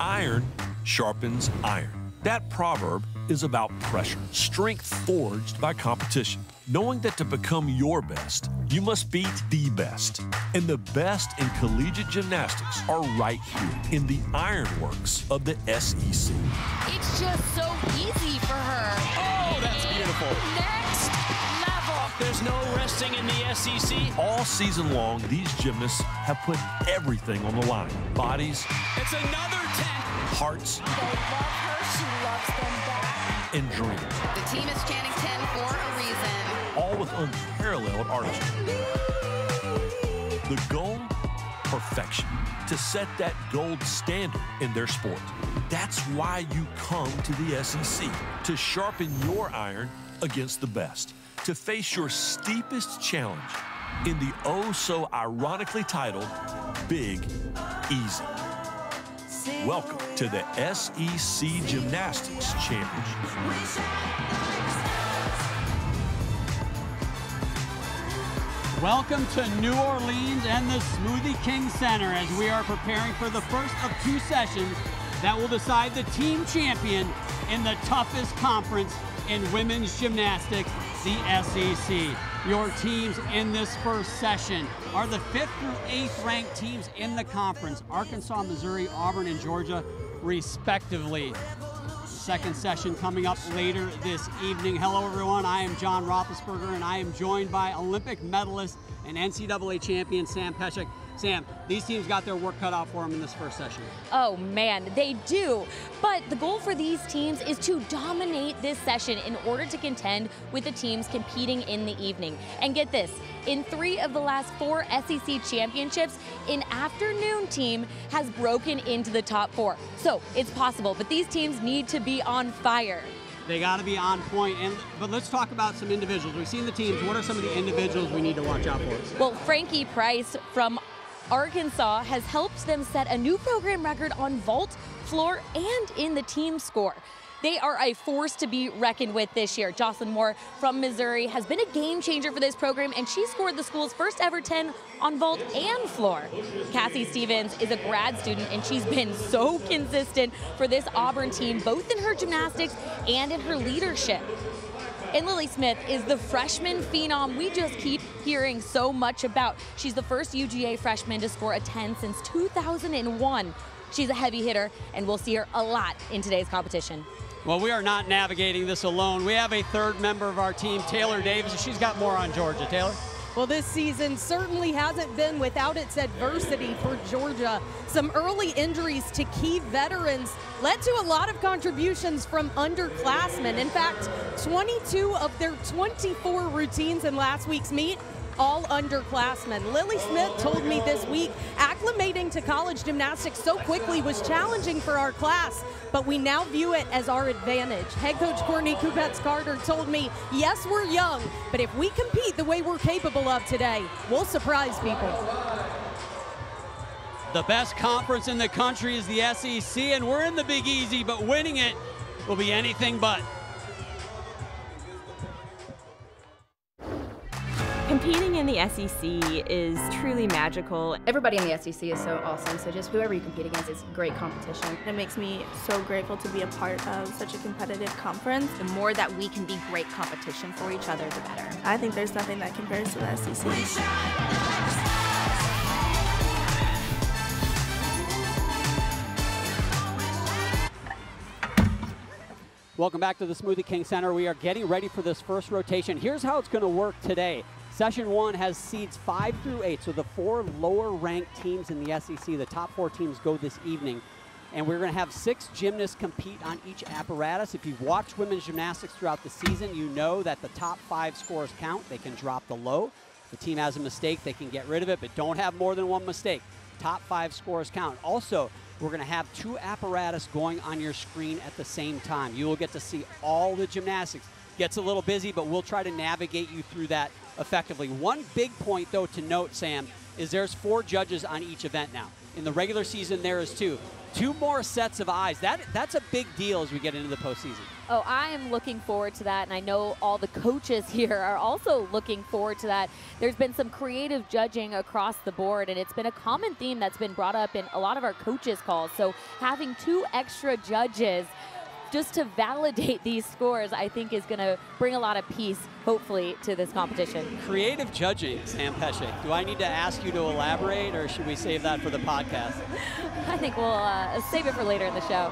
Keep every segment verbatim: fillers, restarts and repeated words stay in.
Iron sharpens iron. That proverb is about pressure, strength forged by competition. Knowing that to become your best, you must beat the best. And the best in collegiate gymnastics are right here in the ironworks of the S E C. It's just so easy for her. Oh, that's beautiful. Next level. There's no resting in the S E C. All season long, these gymnasts have put everything on the line. Bodies. It's another ten. Hearts. They love her. She loves them back. And dreams. The team is chanting ten for a reason. All with unparalleled artistry. The goal? Perfection. To set that gold standard in their sport. That's why you come to the S E C. To sharpen your iron against the best. To face your steepest challenge in the oh so ironically titled Big Easy. Welcome to the S E C Gymnastics Championship. Welcome to New Orleans and the Smoothie King Center as we are preparing for the first of two sessions that will decide the team champion in the toughest conference in women's gymnastics, the S E C. Your teams in this first session are the fifth through eighth ranked teams in the conference, Arkansas, Missouri, Auburn, and Georgia, respectively. Second session coming up later this evening. Hello, everyone. I am John Roethlisberger, and I am joined by Olympic medalist and N C double A champion Sam Pesek. Sam, these teams got their work cut out for them in this first session. Oh man, they do. But the goal for these teams is to dominate this session in order to contend with the teams competing in the evening. And get this, in three of the last four S E C championships, an afternoon team has broken into the top four. So it's possible, but these teams need to be on fire. They got to be on point. And but let's talk about some individuals. We've seen the teams. What are some of the individuals we need to watch out for? Well, Frankie Price from Arkansas has helped them set a new program record on vault, floor, and in the team score. They are a force to be reckoned with this year. Jocelyn Moore from Missouri has been a game changer for this program, and she scored the school's first ever ten on vault and floor. Cassie Stevens is a grad student, and she's been so consistent for this Auburn team, both in her gymnastics and in her leadership. And Lily Smith is the freshman phenom we just keep hearing so much about. She's the first U G A freshman to score a ten since two thousand one. She's a heavy hitter, and we'll see her a lot in today's competition. Well, we are not navigating this alone. We have a third member of our team, Taylor Davis. She's got more on Georgia. Taylor? Well, this season certainly hasn't been without its adversity for Georgia. Some early injuries to key veterans led to a lot of contributions from underclassmen. In fact, twenty-two of their twenty-four routines in last week's meet, all underclassmen. Lily Smith told me this week, acclimating to college gymnastics so quickly was challenging for our class, but we now view it as our advantage. Head coach Courtney Kupets-Carter told me, yes, we're young, but if we compete the way we're capable of today, we'll surprise people. The best conference in the country is the S E C, and we're in the Big Easy, but winning it will be anything but. Competing in the S E C is truly magical. Everybody in the S E C is so awesome, so just whoever you compete against is great competition. It makes me so grateful to be a part of such a competitive conference. The more that we can be great competition for each other, the better. I think there's nothing that compares to the S E C. Welcome back to the Smoothie King Center. We are getting ready for this first rotation. Here's how it's going to work today. Session one has seeds five through eight, so the four lower-ranked teams in the S E C, the top four teams go this evening. And we're going to have six gymnasts compete on each apparatus. If you've watched women's gymnastics throughout the season, you know that the top five scores count. They can drop the low. If the team has a mistake, they can get rid of it, but don't have more than one mistake. Top five scores count. Also, we're going to have two apparatus going on your screen at the same time. You will get to see all the gymnastics. Gets a little busy, but we'll try to navigate you through that effectively. One big point, though, to note, Sam, is there's four judges on each event now. In the regular season, there is two. Two more sets of eyes. That That's a big deal as we get into the postseason. Oh, I am looking forward to that, and I know all the coaches here are also looking forward to that. There's been some creative judging across the board, and it's been a common theme that's been brought up in a lot of our coaches' calls. So having two extra judges just to validate these scores, I think is going to bring a lot of peace, hopefully, to this competition. Creative judging, Sam Pesce. Do I need to ask you to elaborate, or should we save that for the podcast? I think we'll uh, save it for later in the show.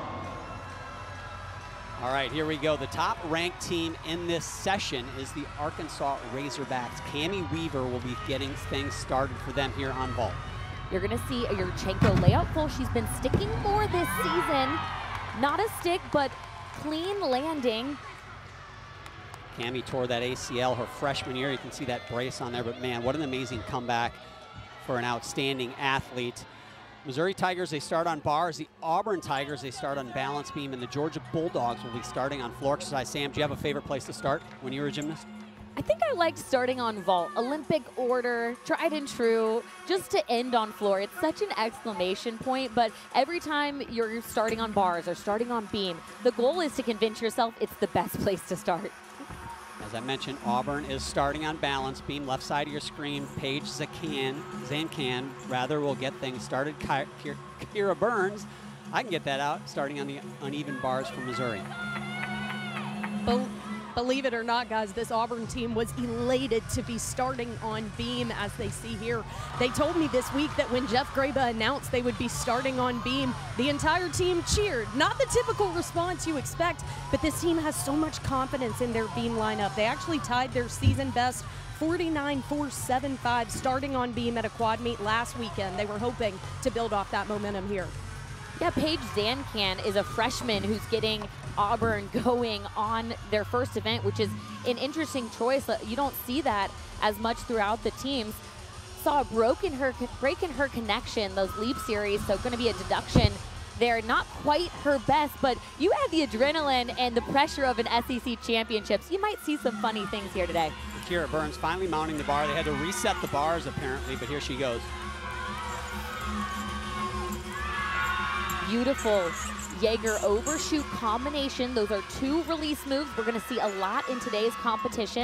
All right, here we go. The top-ranked team in this session is the Arkansas Razorbacks. Cami Weaver will be getting things started for them here on vault. You're going to see a Yurchenko layout full. She's been sticking more this season. Not a stick, but clean landing. Cami tore that A C L her freshman year. You can see that brace on there, but man, what an amazing comeback for an outstanding athlete. Missouri Tigers, they start on bars. The Auburn Tigers, they start on balance beam, and the Georgia Bulldogs will be starting on floor exercise. Sam, do you have a favorite place to start when you were a gymnast? I think I liked starting on vault. Olympic order, tried and true, just to end on floor. It's such an exclamation point, but every time you're starting on bars or starting on beam, the goal is to convince yourself it's the best place to start. As I mentioned, Auburn is starting on balance beam, left side of your screen. Paige Zakan, Zancan, rather, will get things started. Ki Kira Burns, I can get that out, starting on the uneven bars from Missouri. Be believe it or not, guys, this Auburn team was elated to be starting on beam, as they see here. They told me this week that when Jeff Graba announced they would be starting on beam, the entire team cheered. Not the typical response you expect, but this team has so much confidence in their beam lineup. They actually tied their season best forty-nine four seventy-five starting on beam at a quad meet last weekend. They were hoping to build off that momentum here. Yeah, Paige Zancan is a freshman who's getting Auburn going on their first event, which is an interesting choice. You don't see that as much throughout the teams. Saw a break in her, break in her connection, those leap series, so going to be a deduction there. Not quite her best, but you add the adrenaline and the pressure of an S E C championships, you might see some funny things here today. Kira Burns finally mounting the bar. They had to reset the bars apparently, but here she goes. Beautiful Jaeger overshoot combination. Those are two release moves we're going to see a lot in today's competition.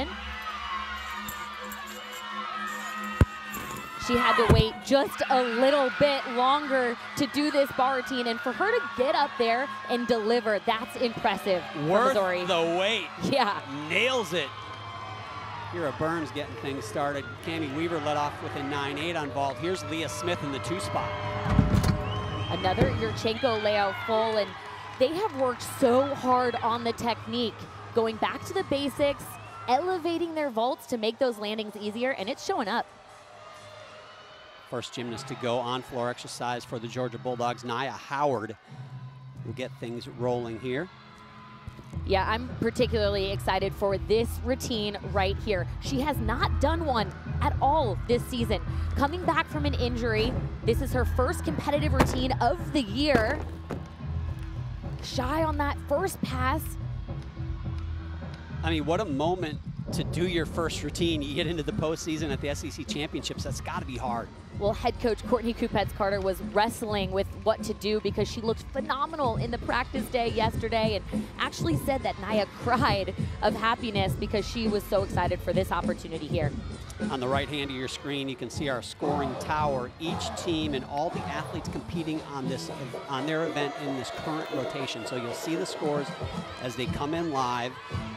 She had to wait just a little bit longer to do this bar routine, and for her to get up there and deliver, that's impressive. Worth Missouri. the wait. Yeah. Nails it. Kira Burns getting things started. Cami Weaver led off with a nine eight on vault. Here's Leah Smith in the two spot. Another Yurchenko layout full, and they have worked so hard on the technique, going back to the basics, elevating their vaults to make those landings easier, and it's showing up. First gymnast to go on floor exercise for the Georgia Bulldogs, Nia Howard, will get things rolling here. Yeah, I'm particularly excited for this routine right here. She has not done one at all this season. Coming back from an injury, this is her first competitive routine of the year. Shy on that first pass. I mean, what a moment to do your first routine. You get into the postseason at the S E C Championships. That's got to be hard. Well, head coach Courtney Kupets-Carter was wrestling with what to do because she looked phenomenal in the practice day yesterday, and actually said that Nia cried of happiness because she was so excited for this opportunity here. On the right hand of your screen, you can see our scoring tower. Each team and all the athletes competing on this on their event in this current rotation. So you'll see the scores as they come in live.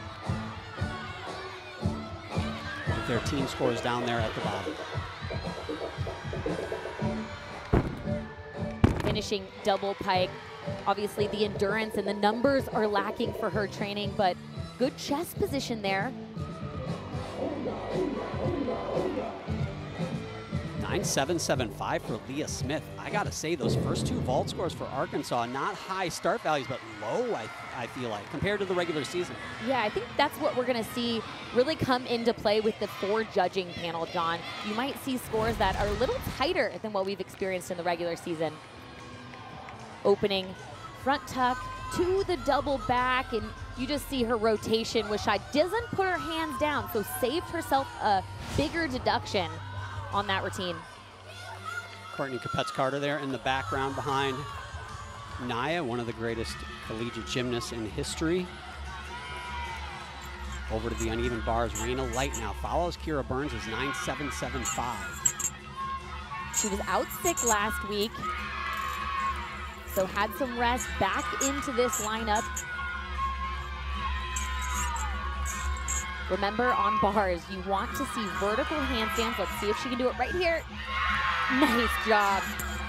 With their team scores down there at the bottom. Finishing double pike. Obviously the endurance and the numbers are lacking for her training, but good chest position there. nine seven seven five for Leah Smith. I gotta say, those first two vault scores for Arkansas, not high start values, but low, I, I feel like, compared to the regular season. Yeah, I think that's what we're gonna see really come into play with the four judging panel, John. You might see scores that are a little tighter than what we've experienced in the regular season. Opening front tuck to the double back, and you just see her rotation was shy. Doesn't put her hands down, so saved herself a bigger deduction on that routine. Courtney Kupets-Carter there in the background behind Nia, one of the greatest collegiate gymnasts in history. Over to the uneven bars, Raina Light now follows Kira Burns as nine seven seven five. She was out sick last week, so had some rest, back into this lineup. Remember, on bars, you want to see vertical handstands. Let's see if she can do it right here. Nice job.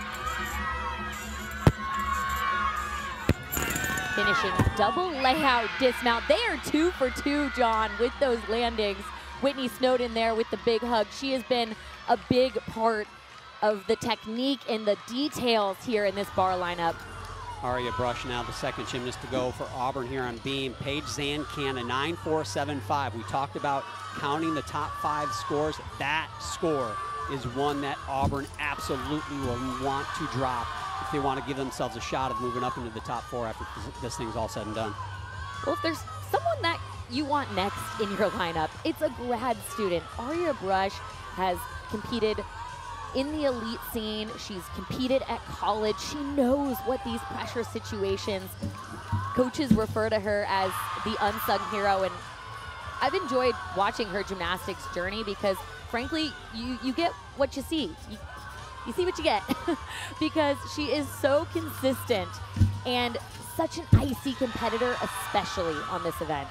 Finishing double layout dismount. They are two for two, John, with those landings. Whitney Snowden there with the big hug. She has been a big part of the technique and the details here in this bar lineup. Aria Brush now the second gymnast to go for Auburn here on beam. Paige Zancan, a nine four seven five. We talked about counting the top five scores. That score is one that Auburn absolutely will want to drop if they want to give themselves a shot of moving up into the top four after this thing's all said and done. Well, if there's someone that you want next in your lineup, it's a grad student. Aria Brush has competed in the elite scene. She's competed at college. She knows what these pressure situations, coaches refer to her as the unsung hero, and I've enjoyed watching her gymnastics journey because frankly, you, you get what you see. You, you see what you get because she is so consistent and such an icy competitor, especially on this event.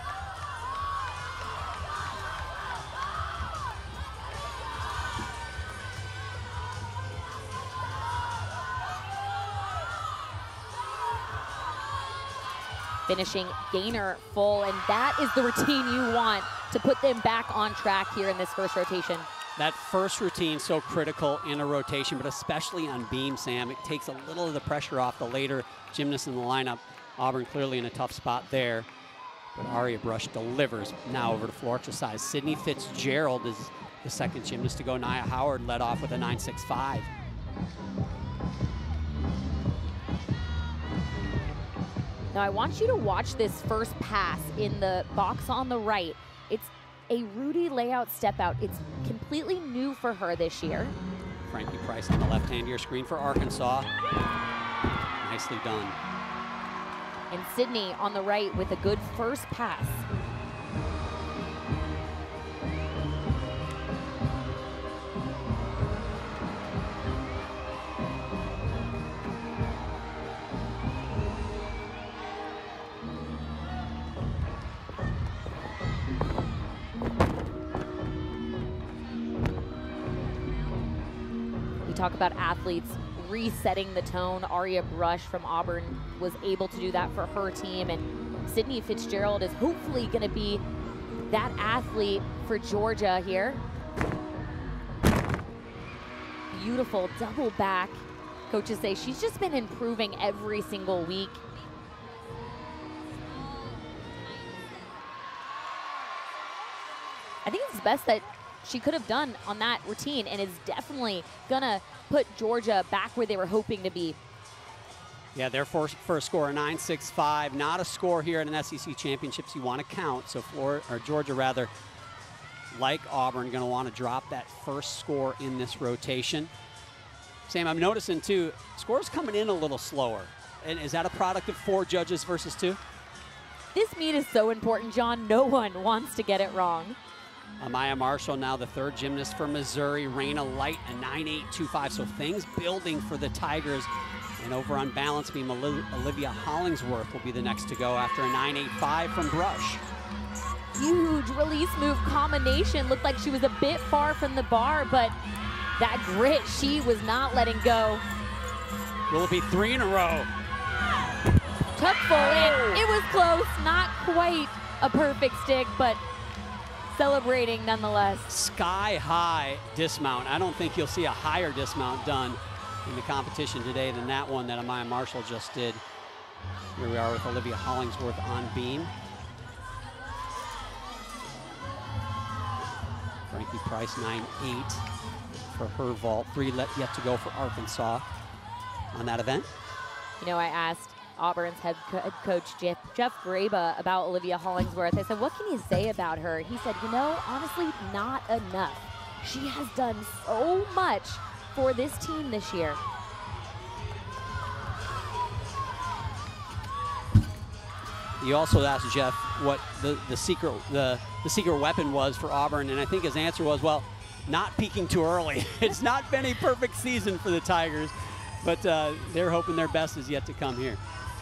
Finishing gainer full, and that is the routine you want to put them back on track here in this first rotation. That first routine so critical in a rotation, but especially on beam, Sam. It takes a little of the pressure off the later gymnasts in the lineup. Auburn clearly in a tough spot there, but Aria Brush delivers. Now over to floor exercise. Sydney Fitzgerald is the second gymnast to go. Nia Howard led off with a nine six five. Now I want you to watch this first pass in the box on the right. It's a Rudy layout step out. It's completely new for her this year. Frankie Price on the left hand of your screen for Arkansas. Nicely done. And Sydney on the right with a good first pass. Talk about athletes resetting the tone. Aria Brush from Auburn was able to do that for her team, and Sydney Fitzgerald is hopefully going to be that athlete for Georgia here. Beautiful double back. Coaches say she's just been improving every single week. I think it's best that she could have done on that routine, and is definitely gonna put Georgia back where they were hoping to be. Yeah, their first, first score, nine six five. Not a score here in an S E C championships you want to count. So Florida, or Georgia rather, like Auburn, gonna want to drop that first score in this rotation. Sam, I'm noticing too, scores coming in a little slower. And is that a product of four judges versus two? This meet is so important, John. No one wants to get it wrong. Amaya Marshall now the third gymnast for Missouri. Raina Light, a nine eight two five. So things building for the Tigers. And over on balance beam, Olivia Hollingsworth will be the next to go after a nine eight five from Brush. Huge release move combination. Looked like she was a bit far from the bar, but that grit, she was not letting go. Will it be three in a row? Tuck full in. It was close. Not quite a perfect stick, but celebrating nonetheless. Sky high dismount. I don't think you'll see a higher dismount done in the competition today than that one that Amaya Marshall just did. Here we are with Olivia Hollingsworth on beam. Frankie Price, nine eight for her vault. Three yet to go for Arkansas on that event. You know, I asked Auburn's head, co head coach Jeff, Jeff Graba about Olivia Hollingsworth. I said, what can you say about her? He said, you know, honestly, not enough. She has done so much for this team this year. You also asked Jeff what the, the secret the, the secret weapon was for Auburn, and I think his answer was, well, not peaking too early. It's not been a perfect season for the Tigers, but uh, they're hoping their best is yet to come here.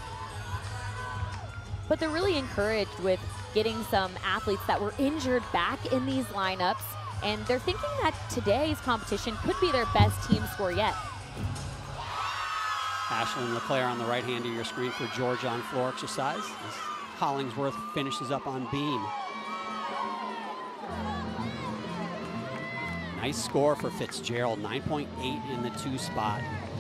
But they're really encouraged with getting some athletes that were injured back in these lineups, and they're thinking that today's competition could be their best team score yet. Ashlyn LeClaire on the right hand of your screen for Georgia on floor exercise as Hollingsworth finishes up on beam. Nice score for Fitzgerald, nine point eight in the two spot.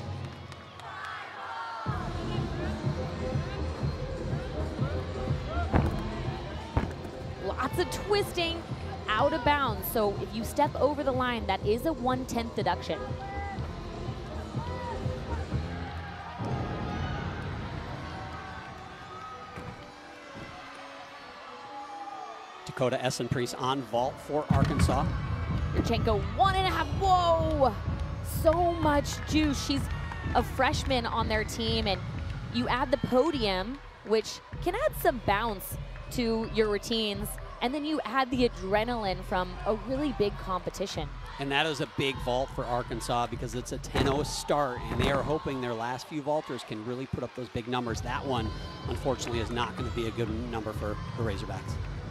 Lots of twisting, out of bounds. So if you step over the line, that is a one-tenth deduction. Dakota Essenpriest on vault for Arkansas. Yurchenko, one and a half, whoa! So much juice. She's a freshman on their team, and you add the podium, which can add some bounce to your routines, and then you add the adrenaline from a really big competition. And that is a big vault for Arkansas because it's a ten oh start, and they are hoping their last few vaulters can really put up those big numbers. That one, unfortunately, is not going to be a good number for the Razorbacks.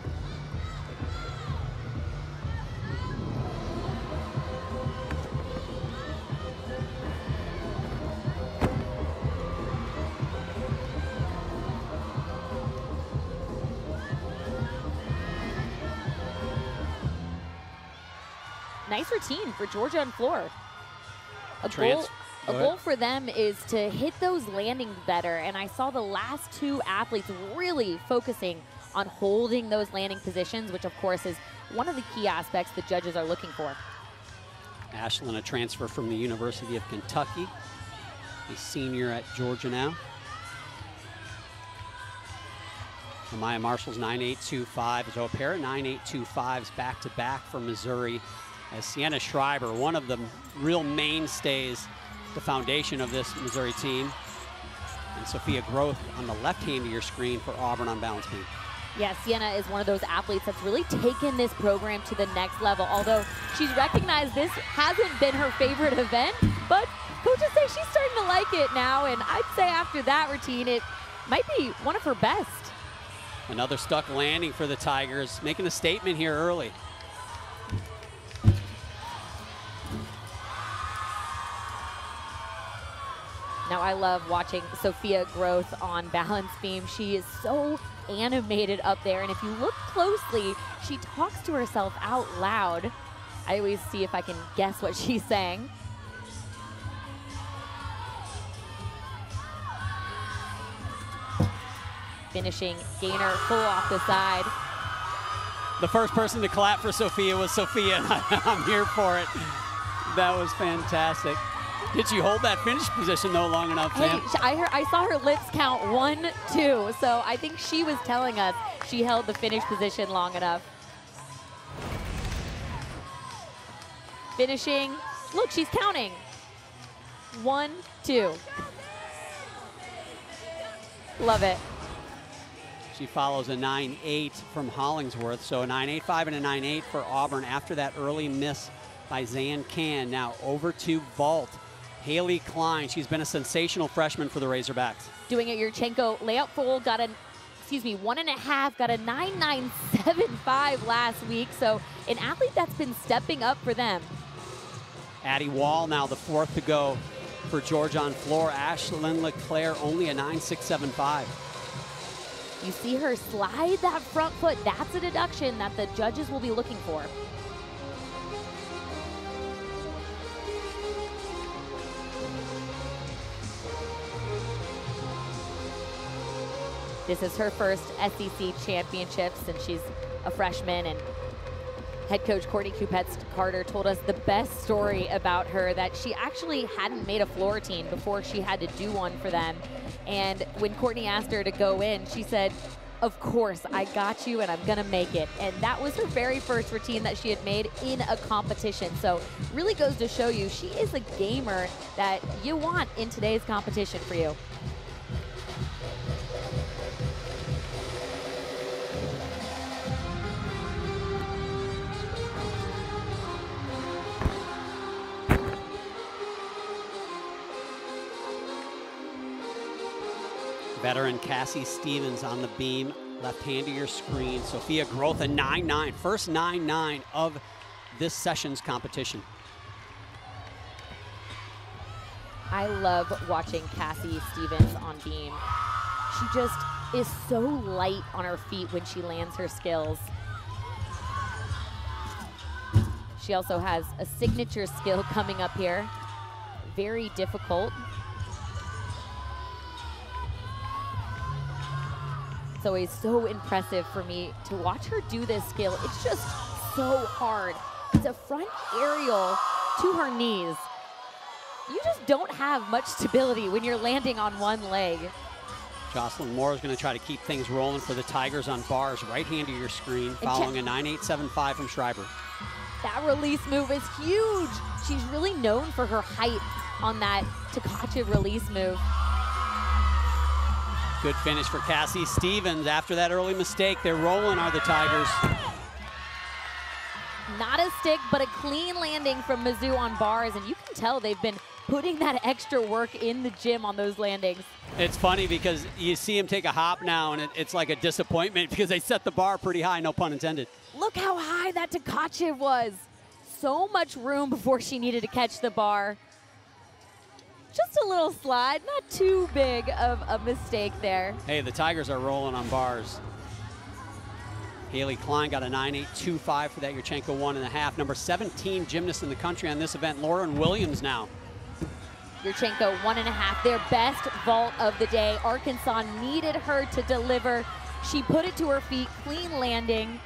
Nice routine for Georgia on floor. A Trans goal, a goal for them is to hit those landings better, and I saw the last two athletes really focusing on holding those landing positions, which of course is one of the key aspects the judges are looking for. Ashlyn, a transfer from the University of Kentucky, a senior at Georgia now. Amaya Marshall's nine eight two five, so a pair of nine eight two fives back-to-back for Missouri. As Sienna Schreiber, one of the real mainstays, the foundation of this Missouri team. And Sophia Groth on the left hand of your screen for Auburn on balance beam. Yeah, Sienna is one of those athletes that's really taken this program to the next level, although she's recognized this hasn't been her favorite event, but coaches say she's starting to like it now, and I'd say after that routine, it might be one of her best. Another stuck landing for the Tigers, making a statement here early. Now I love watching Sophia Groth on balance beam. She is so animated up there, and if you look closely, she talks to herself out loud. I always see if I can guess what she's saying. Finishing gainer full off the side. The first person to clap for Sophia was Sophia, and I'm here for it. That was fantastic. Did she hold that finish position though long enough, Sam? Hey, I, heard, I saw her lips count one, two, so I think she was telling us she held the finish position long enough. Finishing, look, she's counting. One, two. Love it. She follows a nine eight from Hollingsworth, so a nine eight five and a nine eight for Auburn after that early miss by Zan Can. Now over to vault. Haley Klein, she's been a sensational freshman for the Razorbacks. Doing it, Yurchenko layup full, got an, excuse me, one and a half, got a nine nine seven five last week. So an athlete that's been stepping up for them. Addie Wall now the fourth to go for Georgia on floor. Ashlyn LeClaire only a nine six seven five. You see her slide that front foot. That's a deduction that the judges will be looking for. This is her first S E C championships, and she's a freshman, and head coach Courtney Kupets-Carter told us the best story about her, that she actually hadn't made a floor team before she had to do one for them. And when Courtney asked her to go in, she said, of course, I got you and I'm gonna make it. And that was her very first routine that she had made in a competition. So really goes to show you she is a gamer that you want in today's competition for you. Veteran Cassie Stevens on the beam, left hand of your screen. Sophia Groth, a nine nine, first nine nine of this session's competition. I love watching Cassie Stevens on beam. She just is so light on her feet when she lands her skills. She also has a signature skill coming up here. Very difficult. It's always so impressive for me to watch her do this skill. It's just so hard. It's a front aerial to her knees. You just don't have much stability when you're landing on one leg. Jocelyn Moore is going to try to keep things rolling for the Tigers on bars. Right hand of your screen, following a nine eight seven five from Schreiber. That release move is huge. She's really known for her height on that Tkachev release move. Good finish for Cassie Stevens. After that early mistake, they're rolling, are the Tigers. Not a stick, but a clean landing from Mizzou on bars, and you can tell they've been putting that extra work in the gym on those landings. It's funny because you see him take a hop now, and it, it's like a disappointment because they set the bar pretty high, no pun intended. Look how high that Tkachev was. So much room before she needed to catch the bar. Just a little slide, not too big of a mistake there. Hey, the Tigers are rolling on bars. Haley Klein got a nine eight two five for that Yurchenko one and a half. Number seventeen gymnast in the country on this event, Lauren Williams now. Yurchenko one and a half, their best vault of the day. Arkansas needed her to deliver. She put it to her feet, clean landing.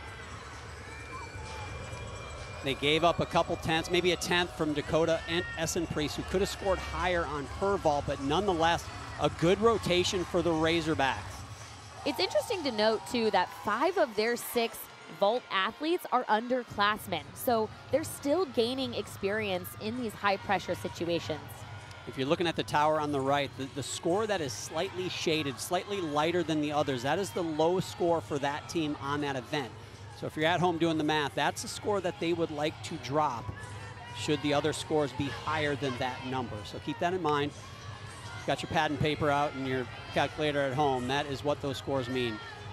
They gave up a couple tenths, maybe a tenth from Dakota and Essen-Priest, who could have scored higher on her vault, but nonetheless, a good rotation for the Razorbacks. It's interesting to note, too, that five of their six vault athletes are underclassmen, so they're still gaining experience in these high-pressure situations. If you're looking at the tower on the right, the, the score that is slightly shaded, slightly lighter than the others, that is the low score for that team on that event. So if you're at home doing the math, that's a score that they would like to drop should the other scores be higher than that number. So keep that in mind. Got your pad and paper out and your calculator at home. That is what those scores mean.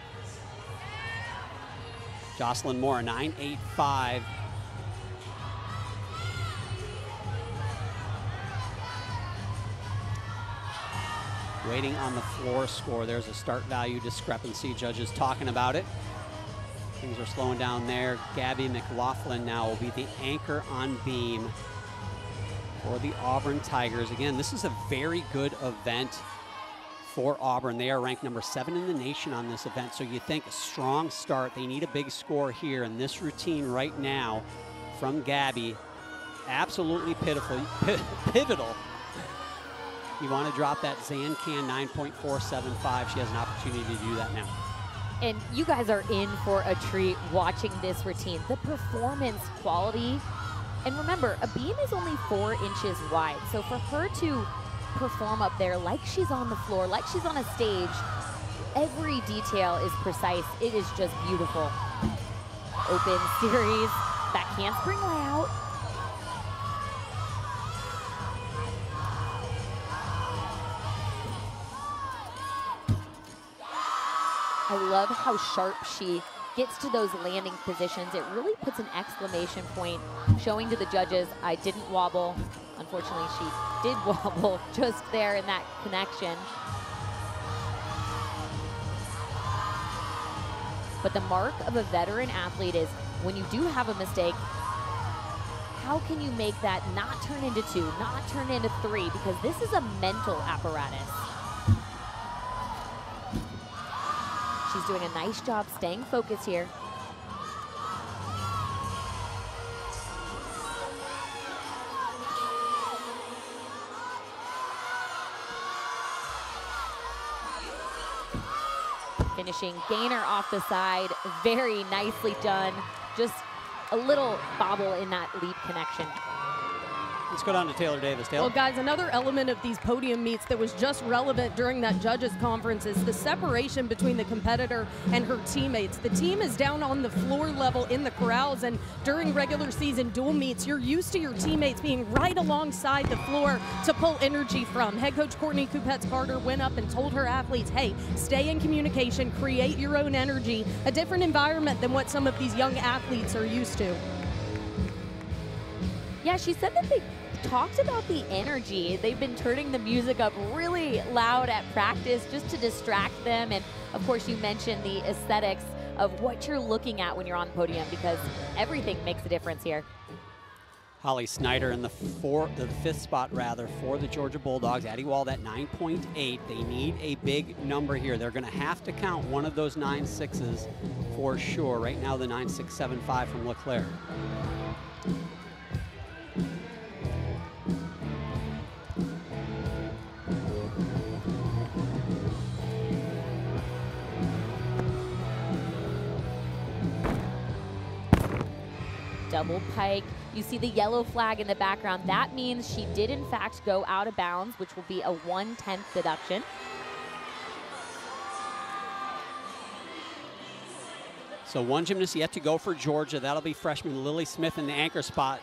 Jocelyn Moore, nine eight five. Waiting on the floor score. There's a start value discrepancy. Judges talking about it. Things are slowing down there. Gabby McLaughlin now will be the anchor on beam for the Auburn Tigers. Again, this is a very good event for Auburn. They are ranked number seven in the nation on this event, so you think a strong start. They need a big score here, and this routine right now from Gabby, absolutely pitiful, pivotal. You want to drop that Zancan nine point four seven five. She has an opportunity to do that now. And you guys are in for a treat watching this routine. The performance quality, and remember, a beam is only four inches wide. So for her to perform up there like she's on the floor, like she's on a stage, every detail is precise. It is just beautiful. Open series, that handspring layout. I love how sharp she gets to those landing positions. It really puts an exclamation point, showing to the judges, I didn't wobble. Unfortunately, she did wobble just there in that connection. But the mark of a veteran athlete is when you do have a mistake, how can you make that not turn into two, not turn into three? Because this is a mental apparatus. She's doing a nice job staying focused here. Finishing gainer off the side, very nicely done. Just a little bobble in that lead connection. Let's go down to Taylor Davis. Taylor. Well, guys, another element of these podium meets that was just relevant during that judges conference is the separation between the competitor and her teammates. The team is down on the floor level in the corrals, and during regular season dual meets, you're used to your teammates being right alongside the floor to pull energy from. Head coach Courtney Kupets-Carter went up and told her athletes, hey, stay in communication, create your own energy, a different environment than what some of these young athletes are used to. Yeah, she said that they talked about the energy. They've been turning the music up really loud at practice just to distract them. And of course, you mentioned the aesthetics of what you're looking at when you're on the podium, because everything makes a difference here. Holly Snyder in the four, the fifth spot rather for the Georgia Bulldogs. Addie Wald at nine point eight. They need a big number here. They're going to have to count one of those nine sixes for sure. Right now, the nine six seven five from LeClaire. Double pike. You see the yellow flag in the background. That means she did in fact go out of bounds, which will be a one-tenth deduction. So one gymnast yet to go for Georgia. That'll be freshman Lily Smith in the anchor spot.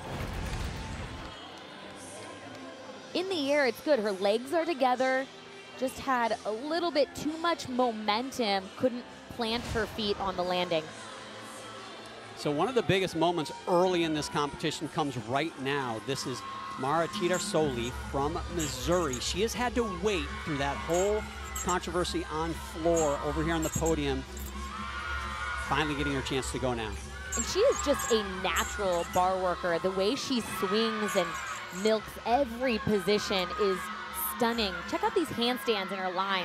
In the air, it's good. Her legs are together. Just had a little bit too much momentum. Couldn't plant her feet on the landing. So one of the biggest moments early in this competition comes right now. This is Mara Titarsoli from Missouri. She has had to wait through that whole controversy on floor over here on the podium, finally getting her chance to go now. And she is just a natural bar worker. The way she swings and milks every position is stunning. Check out these handstands in her lines.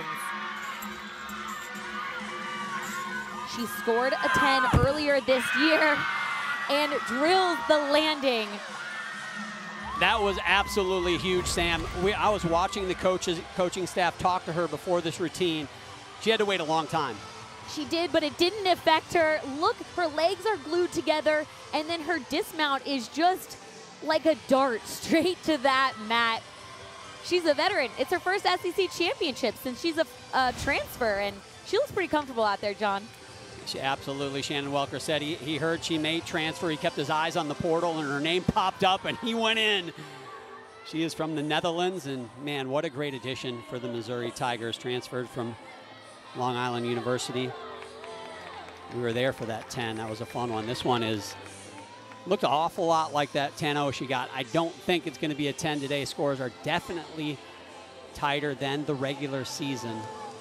She scored a ten earlier this year and drills the landing. That was absolutely huge, Sam. We, I was watching the coaches, coaching staff talk to her before this routine. She had to wait a long time. She did, but it didn't affect her. Look, her legs are glued together, and then her dismount is just like a dart straight to that mat. She's a veteran. It's her first S E C championship since she's a, a transfer, and she looks pretty comfortable out there, John. She, absolutely. Shannon Welker said he, he heard she made transfer. He kept his eyes on the portal, and her name popped up, and he went in. She is from the Netherlands, and man, what a great addition for the Missouri Tigers, transferred from Long Island University. We were there for that ten. That was a fun one. This one is looked an awful lot like that ten oh she got. I don't think it's going to be a ten today. Scores are definitely tighter than the regular season.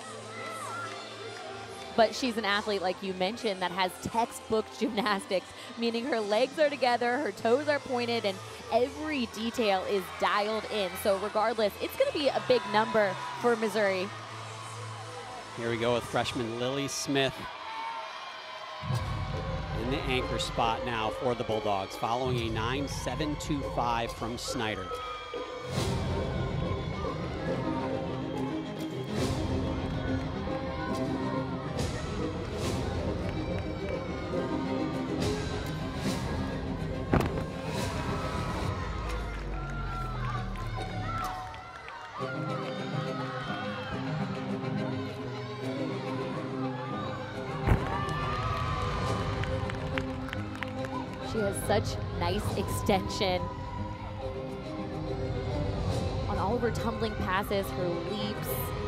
But she's an athlete, like you mentioned, that has textbook gymnastics, meaning her legs are together, her toes are pointed, and every detail is dialed in. So regardless, it's going to be a big number for Missouri. Here we go with freshman Lily Smith in the anchor spot now for the Bulldogs, following a nine seven two five from Snyder. She has such nice extension on all of her tumbling passes, her leaps.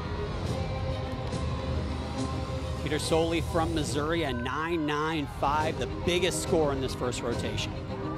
Titarsoli from Missouri, a nine nine five, the biggest score in this first rotation.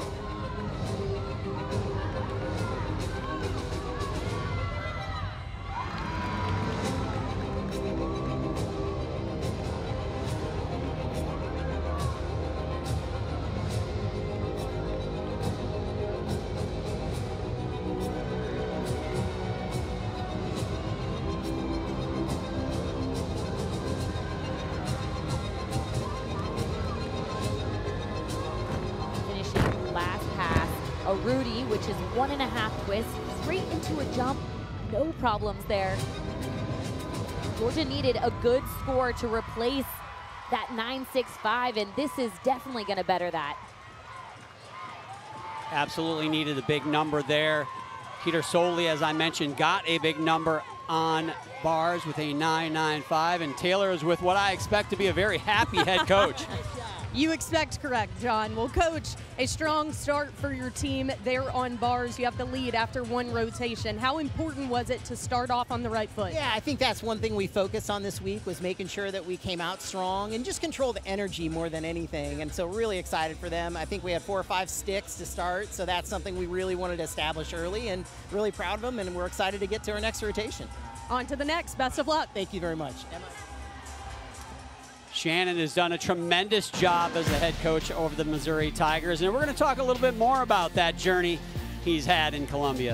A Rudy, which is one and a half twists, straight into a jump, no problems there. Georgia needed a good score to replace that nine six five, and this is definitely going to better that. absolutely needed a big number there. Peter Soley, as I mentioned, got a big number on bars with a nine nine five, and Taylor is with what I expect to be a very happy head coach. You expect correct, John. Well, Coach, a strong start for your team there on bars. You have the lead after one rotation. How important was it to start off on the right foot? Yeah, I think that's one thing we focused on this week, was making sure that we came out strong and just control the energy more than anything. And so really excited for them. I think we had four or five sticks to start, so that's something we really wanted to establish early, and really proud of them, and we're excited to get to our next rotation. On to the next. Best of luck. Thank you very much. Emma. Shannon has done a tremendous job as the head coach over the Missouri Tigers, and we're going to talk a little bit more about that journey he's had in Columbia.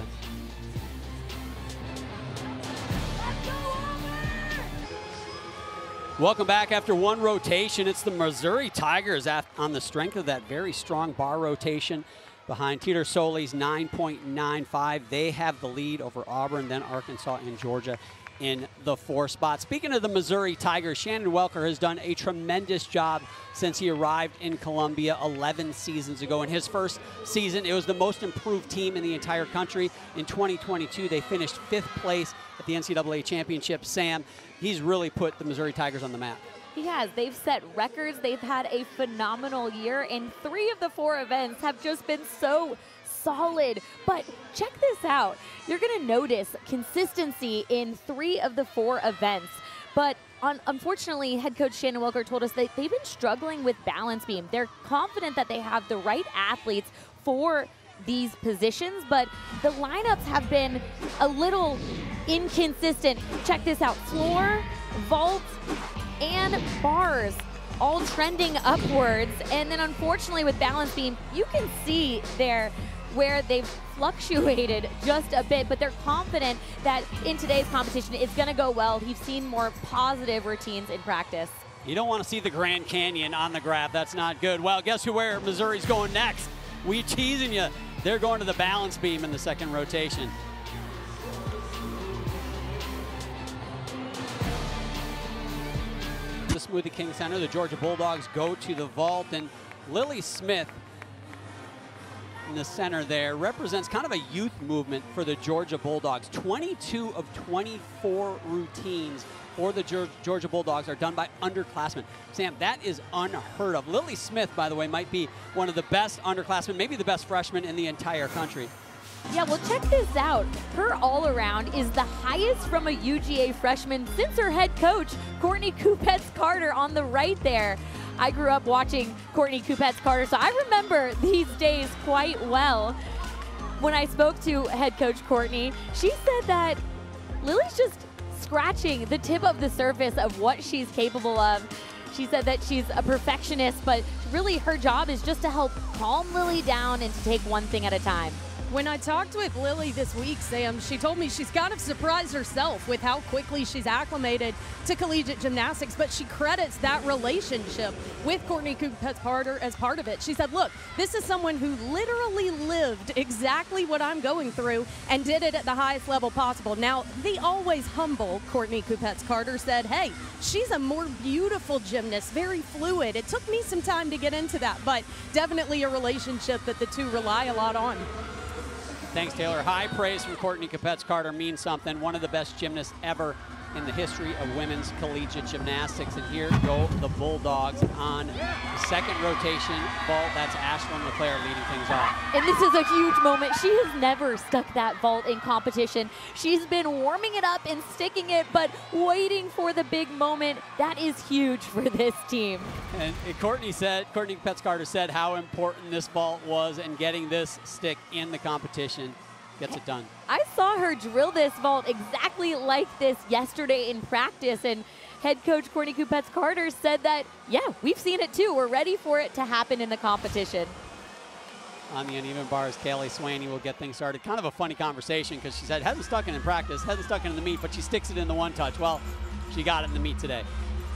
Welcome back after one rotation. It's the Missouri Tigers on the strength of that very strong bar rotation behind Peter Soley's nine point nine five. They have the lead over Auburn, then Arkansas and Georgia in the four spot. Speaking of the Missouri Tigers, Shannon Welker has done a tremendous job since he arrived in Columbia eleven seasons ago. In his first season, it was the most improved team in the entire country. In twenty twenty-two, they finished fifth place at the N C double A championship. Sam, he's really put the Missouri Tigers on the map. He has. They've set records. They've had a phenomenal year, and three of the four events have just been so solid. But check this out. You're going to notice consistency in three of the four events. But un unfortunately, head coach Shannon Welker told us that they've been struggling with balance beam. They're confident that they have the right athletes for these positions, but the lineups have been a little inconsistent. Check this out. Floor, vault, and bars all trending upwards. And then unfortunately with balance beam, you can see there where they've fluctuated just a bit, but they're confident that in today's competition it's going to go well. He's seen more positive routines in practice. You don't want to see the Grand Canyon on the graph. That's not good. Well, guess who where Missouri's going next? We teasing you. They're going to the balance beam in the second rotation. The Smoothie King Center, the Georgia Bulldogs go to the vault, and Lily Smith in the center there represents kind of a youth movement for the Georgia Bulldogs. twenty-two of twenty-four routines for the Georgia Bulldogs are done by underclassmen. Sam, that is unheard of. Lily Smith, by the way, might be one of the best underclassmen, maybe the best freshman in the entire country. Yeah, well, check this out. Her all-around is the highest from a U G A freshman since her head coach, Courtney Kupets-Carter, on the right there. I grew up watching Courtney Kupets-Carter, so I remember these days quite well. When I spoke to head coach Courtney, she said that Lily's just scratching the tip of the surface of what she's capable of. She said that she's a perfectionist, but really her job is just to help calm Lily down and to take one thing at a time. When I talked with Lily this week, Sam, she told me she's kind of surprised herself with how quickly she's acclimated to collegiate gymnastics, but she credits that relationship with Courtney Kupets-Carter as part of it. She said, look, this is someone who literally lived exactly what I'm going through and did it at the highest level possible. Now, the always humble Courtney Kupets-Carter said, hey, she's a more beautiful gymnast, very fluid. It took me some time to get into that, but definitely a relationship that the two rely a lot on. Thanks, Taylor. High praise from Courtney Kupets-Carter means something. One of the best gymnasts ever in the history of women's collegiate gymnastics. And here go the Bulldogs on the second rotation vault. That's Ashlyn LeClaire leading things off. And this is a huge moment. She has never stuck that vault in competition. She's been warming it up and sticking it, but waiting for the big moment. That is huge for this team. And Courtney said, Courtney Kupets-Carter said how important this vault was and getting this stick in the competition. Gets it done. I saw her drill this vault exactly like this yesterday in practice, and head coach Courtney Kupets-Carter said that, yeah, we've seen it too. We're ready for it to happen in the competition. On the uneven bars, Kaylee Swaney will get things started. Kind of a funny conversation because she said, hasn't stuck it in practice, hasn't stuck it in the meet, but she sticks it in the one touch. Well, she got it in the meet today.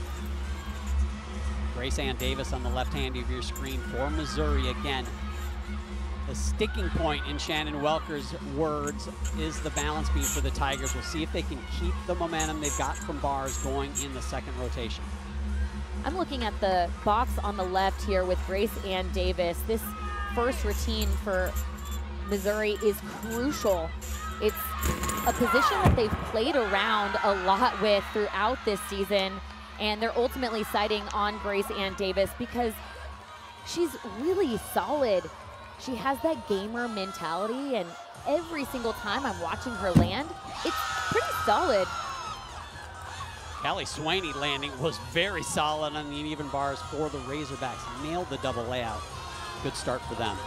Grace Ann Davis on the left hand of your screen for Missouri again. The sticking point, in Shannon Welker's words, is the balance beam for the Tigers. We'll see if they can keep the momentum they've got from bars going in the second rotation. I'm looking at the box on the left here with Grace Ann Davis. This first routine for Missouri is crucial. It's a position that they've played around a lot with throughout this season, and they're ultimately citing on Grace Ann Davis because she's really solid. She has that gamer mentality, and every single time I'm watching her land, it's pretty solid. Callie Swaney landing was very solid on the uneven bars for the Razorbacks. Nailed the double layout. Good start for them.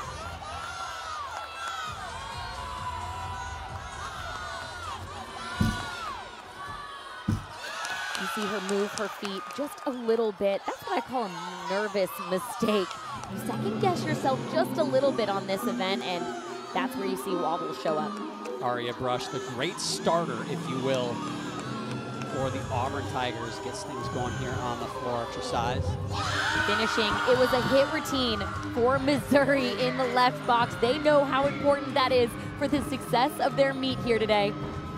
You see her move her feet just a little bit. That's what I call a nervous mistake. You second guess yourself just a little bit on this event, and that's where you see wobbles show up. Aria Brush, the great starter, if you will, for the Auburn Tigers, gets things going here on the floor exercise. Finishing, it was a hit routine for Missouri in the left box. They know how important that is for the success of their meet here today.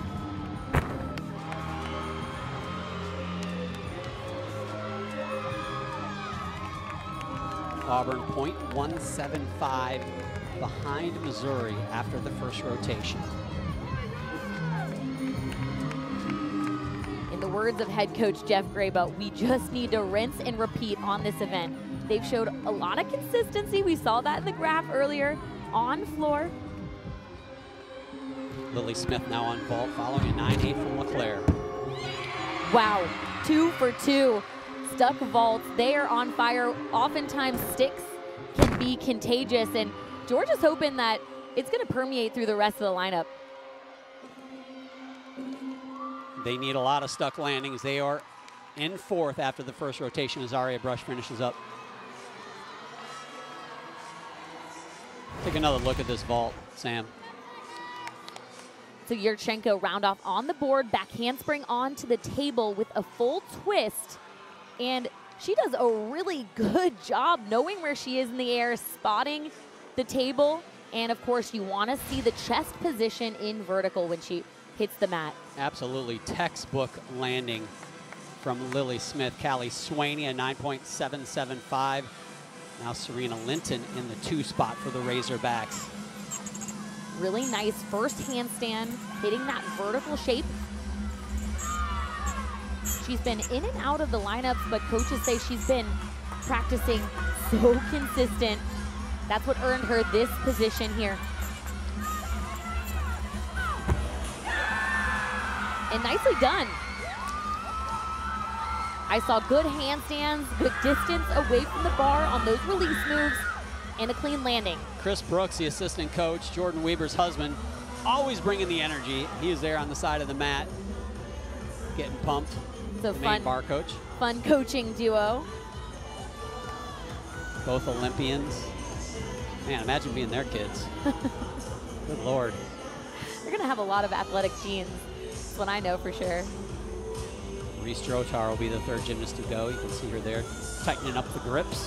Auburn point one seven five behind Missouri after the first rotation. In the words of head coach Jeff Graba, we just need to rinse and repeat on this event. They've showed a lot of consistency. We saw that in the graph earlier on floor. Lily Smith now on vault, following a nine eight from LeClaire. Wow, two for two. Stuck vaults, they are on fire. Oftentimes sticks can be contagious, and Georgia's hoping that it's gonna permeate through the rest of the lineup. They need a lot of stuck landings. They are in fourth after the first rotation as Aria Brush finishes up. Take another look at this vault, Sam. So Yurchenko round off on the board, back handspring onto the table with a full twist. And she does a really good job knowing where she is in the air, spotting the table. And of course, you want to see the chest position in vertical when she hits the mat. Absolutely textbook landing from Lily Smith. Callie Swaney, a nine point seven seven five. Now Serena Linton in the two spot for the Razorbacks. Really nice first handstand, hitting that vertical shape. She's been in and out of the lineups, but coaches say she's been practicing so consistent. That's what earned her this position here. And nicely done. I saw good handstands, good distance away from the bar on those release moves, and a clean landing. Chris Brooks, the assistant coach, Jordan Weber's husband, always bringing the energy. He is there on the side of the mat, getting pumped. So the fun, main bar coach. Fun coaching duo. Both Olympians. Man, imagine being their kids. Good Lord. They're gonna have a lot of athletic genes. That's what I know for sure. Reese Drotar will be the third gymnast to go. You can see her there tightening up the grips.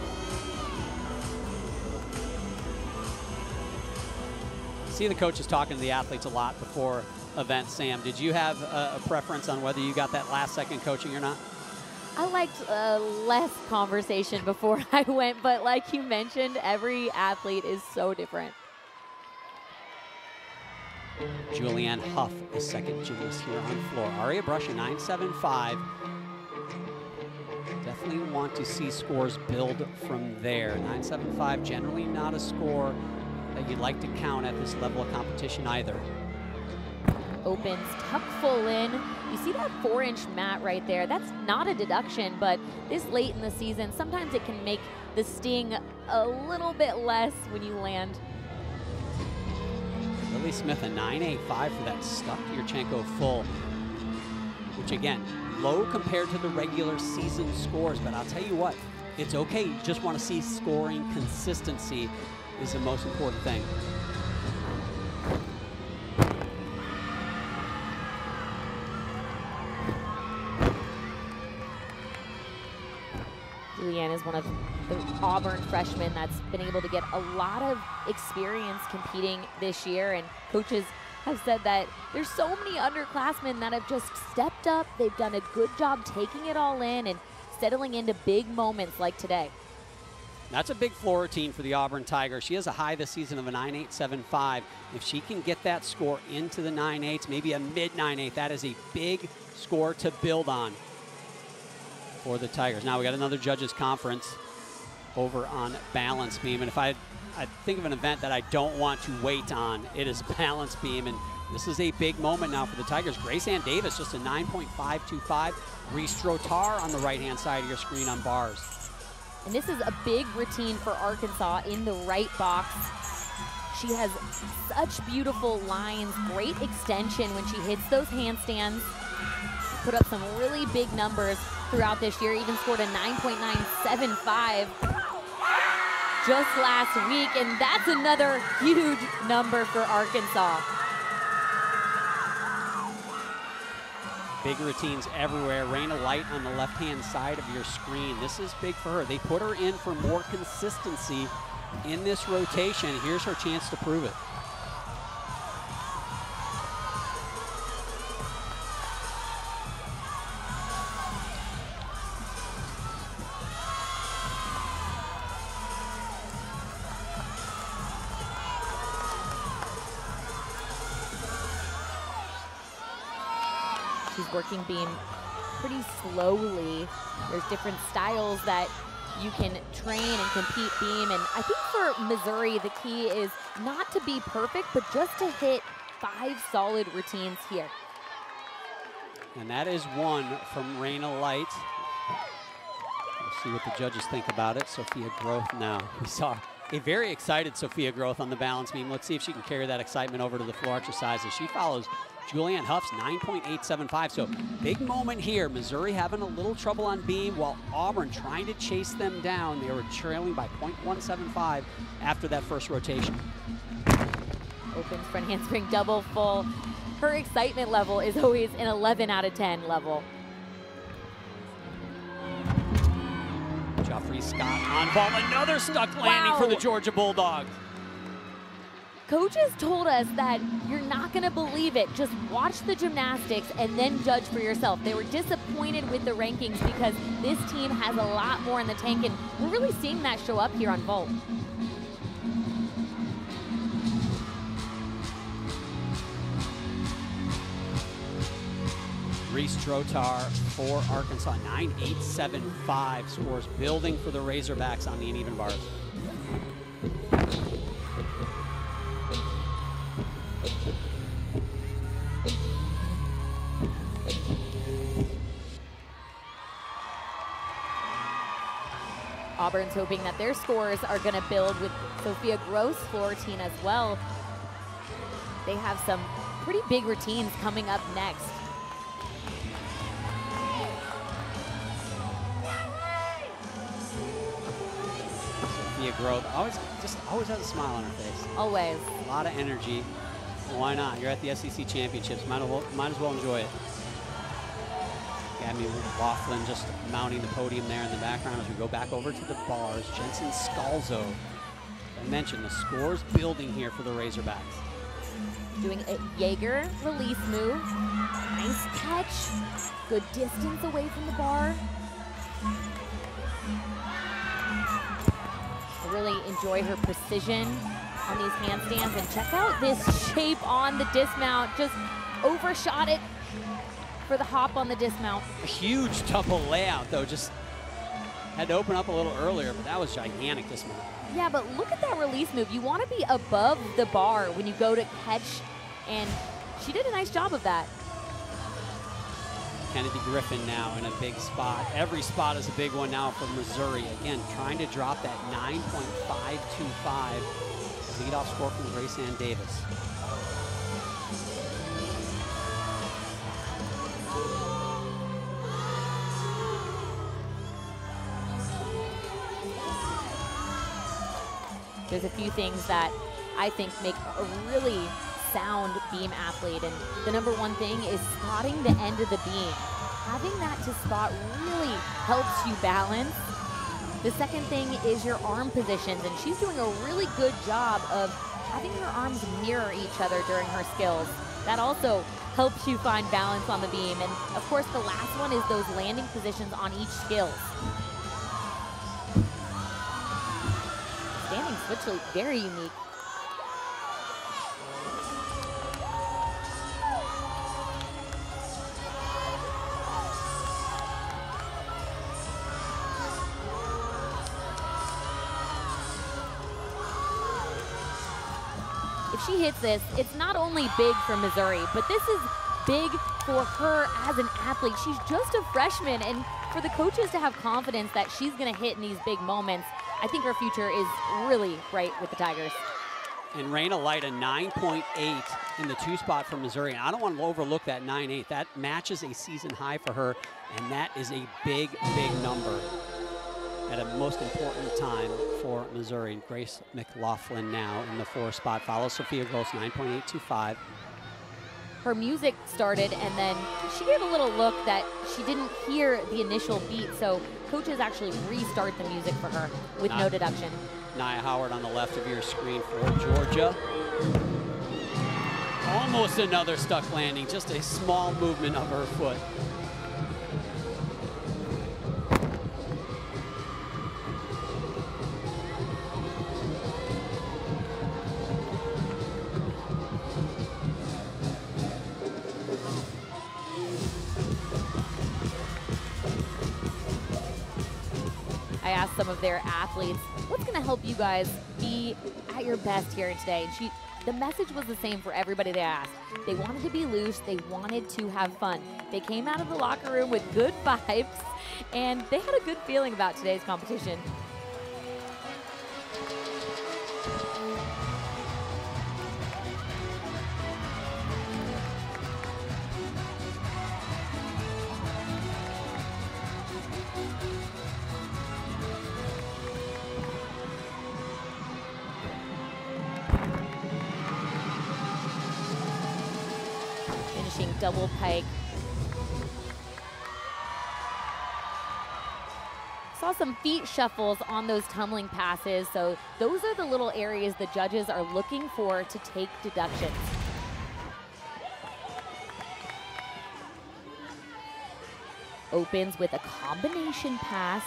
See the coaches talking to the athletes a lot before events. Sam, did you have a, a preference on whether you got that last second coaching or not? I liked uh, less conversation before I went, but like you mentioned, every athlete is so different. Julianne Huff, the second gymnast here on floor. Aria Brush, a nine seven five. Definitely want to see scores build from there. nine seven five, generally not a score that you'd like to count at this level of competition either. Opens tuck full in. You see that four inch mat right there? That's not a deduction, but this late in the season, sometimes it can make the sting a little bit less when you land. Lily Smith, a nine eight five for that stuck Yurchenko full, which again, low compared to the regular season scores, but I'll tell you what, it's okay. You just want to see scoring consistency is the most important thing. Julianne is one of the Auburn freshmen that's been able to get a lot of experience competing this year, and coaches have said that there's so many underclassmen that have just stepped up. They've done a good job taking it all in and settling into big moments like today. That's a big floor routine for the Auburn Tigers. She has a high this season of a nine eight seven five. If she can get that score into the nine eights, maybe a mid nine eight, that is a big score to build on for the Tigers. Now we got another judges conference over on balance beam. And if I, I think of an event that I don't want to wait on, it is balance beam. And this is a big moment now for the Tigers. Grace Ann Davis, just a nine point five two five. Reese Strotar on the right-hand side of your screen on bars. And this is a big routine for Arkansas in the right box. She has such beautiful lines, great extension when she hits those handstands. Put up some really big numbers throughout this year, even scored a nine point nine seven five just last week, and that's another huge number for Arkansas. Big routines everywhere. Raina Light on the left-hand side of your screen. This is big for her. They put her in for more consistency in this rotation. Here's her chance to prove it. She's working beam pretty slowly. There's different styles that you can train and compete beam. And I think for Missouri, the key is not to be perfect, but just to hit five solid routines here. And that is one from Raina Light. We'll see what the judges think about it. Sophia Groth now. We saw a very excited Sophia Groth on the balance beam. Let's see if she can carry that excitement over to the floor exercises. She follows Julianne Huff's nine point eight seven five. So big moment here. Missouri having a little trouble on beam while Auburn trying to chase them down. They were trailing by point one seven five after that first rotation. Open front handspring double full. Her excitement level is always an eleven out of ten level. Joffrey Scott on ball. Another stuck landing Wow. for the Georgia Bulldogs. Coaches told us that you're not going to believe it. Just watch the gymnastics and then judge for yourself. They were disappointed with the rankings because this team has a lot more in the tank, and we're really seeing that show up here on Vault. Reese Strotar for Arkansas, nine eight seven five, scores building for the Razorbacks on the uneven bars. Auburn's hoping that their scores are going to build with Sophia Groth's floor routine as well. They have some pretty big routines coming up next. Sophia Groth always just always has a smile on her face. Always. A lot of energy. Why not? You're at the S E C Championships. Might as well, might as well enjoy it. Gabby Laughlin just mounting the podium there in the background as we go back over to the bars. Jensen Scalzo. I mentioned the scores building here for the Razorbacks. Doing a Jaeger release move. Nice catch. Good distance away from the bar. I really enjoy her precision on these handstands. And check out this shape on the dismount. Just overshot it for the hop on the dismount. A huge double layout though, just had to open up a little earlier, but that was gigantic dismount. Yeah, but look at that release move. You want to be above the bar when you go to catch, and she did a nice job of that. Kennedy Griffin now in a big spot. Every spot is a big one now for Missouri. Again, trying to drop that nine point five two five leadoff score from Grace Ann Davis. There's a few things that I think make a really sound beam athlete, and the number one thing is spotting the end of the beam. Having that to spot really helps you balance. The second thing is your arm positions, and she's doing a really good job of having her arms mirror each other during her skills. That also helps you find balance on the beam. And of course, the last one is those landing positions on each skills. Literally very unique. If she hits this, it's not only big for Missouri, but this is big for her as an athlete. She's just a freshman, and for the coaches to have confidence that she's going to hit in these big moments, I think her future is really bright with the Tigers. And Raina Light, a nine point eight in the two spot for Missouri. And I don't want to overlook that nine eight. That matches a season high for her, and that is a big, big number at a most important time for Missouri. Grace McLaughlin now in the four spot, follows Sophia Gross, nine point eight two five. Her music started, and then she gave a little look that she didn't hear the initial beat, so coaches actually restart the music for her with no deduction. Nia Howard on the left of your screen for Georgia. Almost another stuck landing, just a small movement of her foot. I asked some of their athletes, what's going to help you guys be at your best here today? And she, the message was the same for everybody they asked. They wanted to be loose. They wanted to have fun. They came out of the locker room with good vibes, and they had a good feeling about today's competition. Double pike. Saw some feet shuffles on those tumbling passes, so those are the little areas the judges are looking for to take deductions. Opens with a combination pass.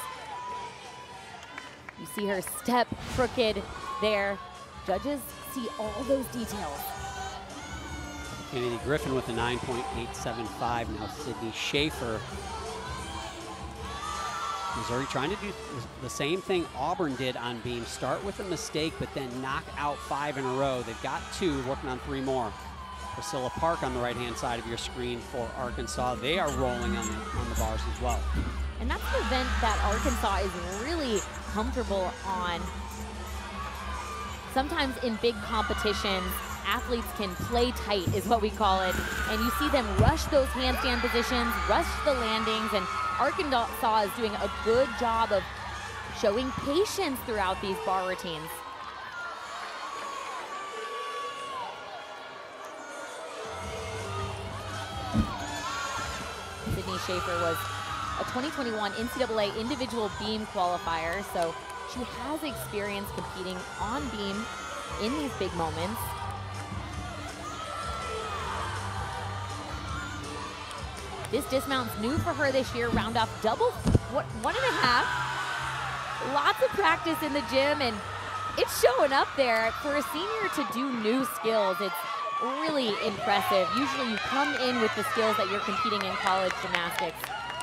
You see her step crooked there. Judges see all those details. Kennedy Griffin with a nine point eight seven five. Now Sydney Schaefer. Missouri trying to do the same thing Auburn did on beam. Start with a mistake, but then knock out five in a row. They've got two, working on three more. Priscilla Park on the right-hand side of your screen for Arkansas. They are rolling on the, on the bars as well. And that's an event that Arkansas is really comfortable on. Sometimes in big competitions, athletes can play tight, is what we call it. And you see them rush those handstand positions, rush the landings, and Arkansas is doing a good job of showing patience throughout these bar routines. Sydney Schaefer was a twenty twenty-one N C double A individual beam qualifier, so she has experience competing on beam in these big moments. This dismount's new for her this year, round off double, what, one and a half. Lots of practice in the gym, and it's showing up there. For a senior to do new skills, it's really impressive. Usually you come in with the skills that you're competing in college gymnastics.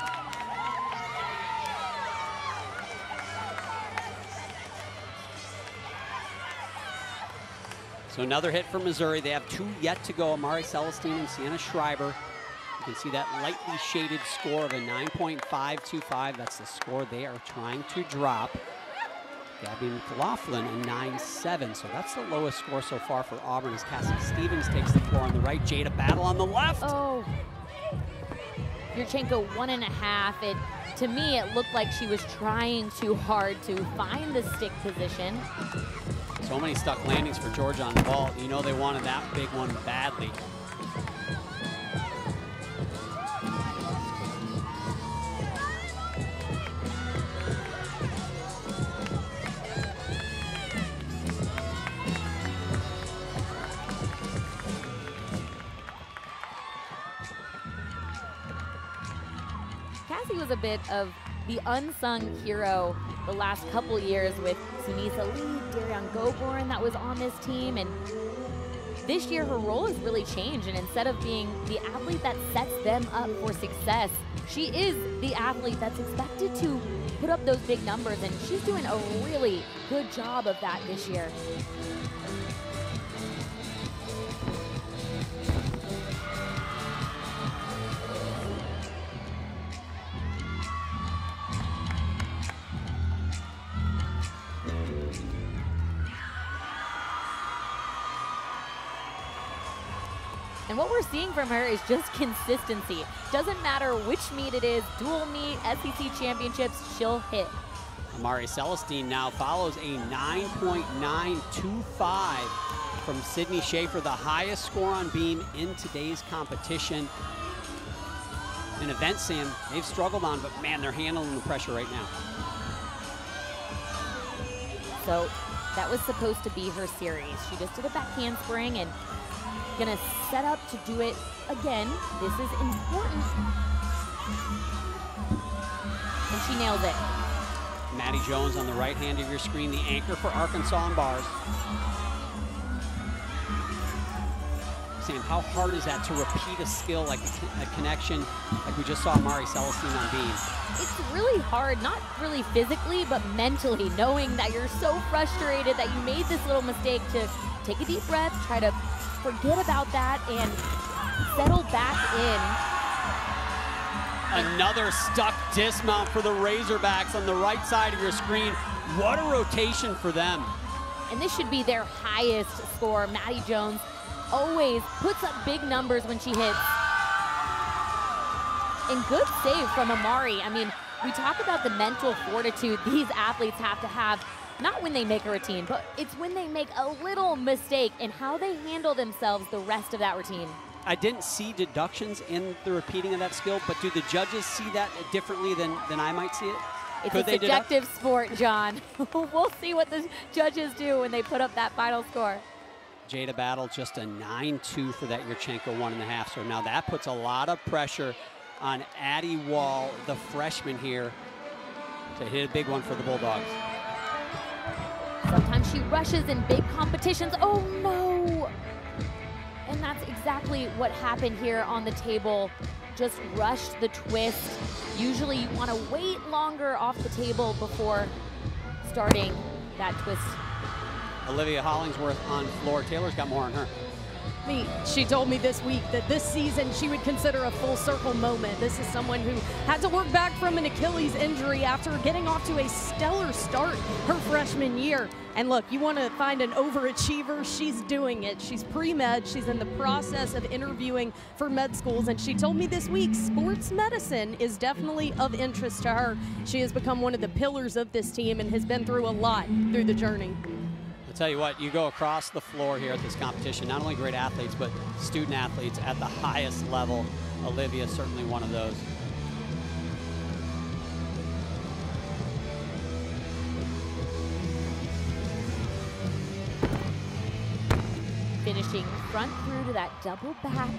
So another hit for Missouri. They have two yet to go, Amari Celestine and Sienna Schreiber. You can see that lightly shaded score of a nine point five two five. That's the score they are trying to drop. Gabby McLaughlin a nine seven. So that's the lowest score so far for Auburn as Cassie Stevens takes the floor on the right. Jada Battle on the left. Oh. Yurchenko one and a half. It, to me, it looked like she was trying too hard to find the stick position. So many stuck landings for Georgia on the ball. You know they wanted that big one badly. Cassie was a bit of the unsung hero the last couple years with Sunisa Lee, Darian Goborn that was on this team. And this year her role has really changed, and instead of being the athlete that sets them up for success, she is the athlete that's expected to put up those big numbers, and she's doing a really good job of that this year. And what we're seeing from her is just consistency. Doesn't matter which meet it is, dual meet, S E C championships, she'll hit. Amari Celestine now follows a nine point nine two five from Sydney Schaefer, the highest score on beam in today's competition. An event, Sam, they've struggled on, but man, they're handling the pressure right now. So that was supposed to be her series. She just did a back handspring and gonna set up to do it again. This is important. And she nailed it. Maddie Jones on the right hand of your screen, the anchor for Arkansas on bars. Sam, how hard is that to repeat a skill like a, a connection like we just saw Amari Celestine on beam? It's really hard, not really physically, but mentally, knowing that you're so frustrated that you made this little mistake, to take a deep breath, try to forget about that and settle back in. Another stuck dismount for the Razorbacks on the right side of your screen. What a rotation for them. And this should be their highest score. Maddie Jones always puts up big numbers when she hits. And good save from Amari. I mean, we talk about the mental fortitude these athletes have to have, not when they make a routine, but it's when they make a little mistake and how they handle themselves the rest of that routine. I didn't see deductions in the repeating of that skill, but do the judges see that differently than, than I might see it? It's Could a subjective sport, John. We'll see what the judges do when they put up that final score. Jada Battle just a nine two for that Yurchenko one and a half. So now that puts a lot of pressure on Addie Wall, the freshman here, to hit a big one for the Bulldogs. Sometimes she rushes in big competitions. Oh no! And that's exactly what happened here on the table. Just rushed the twist. Usually you want to wait longer off the table before starting that twist. Olivia Hollingsworth on floor. Taylor's got more on her. Me, she told me this week that this season she would consider a full circle moment. This is someone who had to work back from an Achilles injury after getting off to a stellar start her freshman year. And look, you want to find an overachiever, she's doing it. She's pre-med, she's in the process of interviewing for med schools, and she told me this week sports medicine is definitely of interest to her. She has become one of the pillars of this team and has been through a lot through the journey. I'll tell you what, you go across the floor here at this competition, not only great athletes, but student athletes at the highest level. Olivia is certainly one of those. Finishing front through to that double back.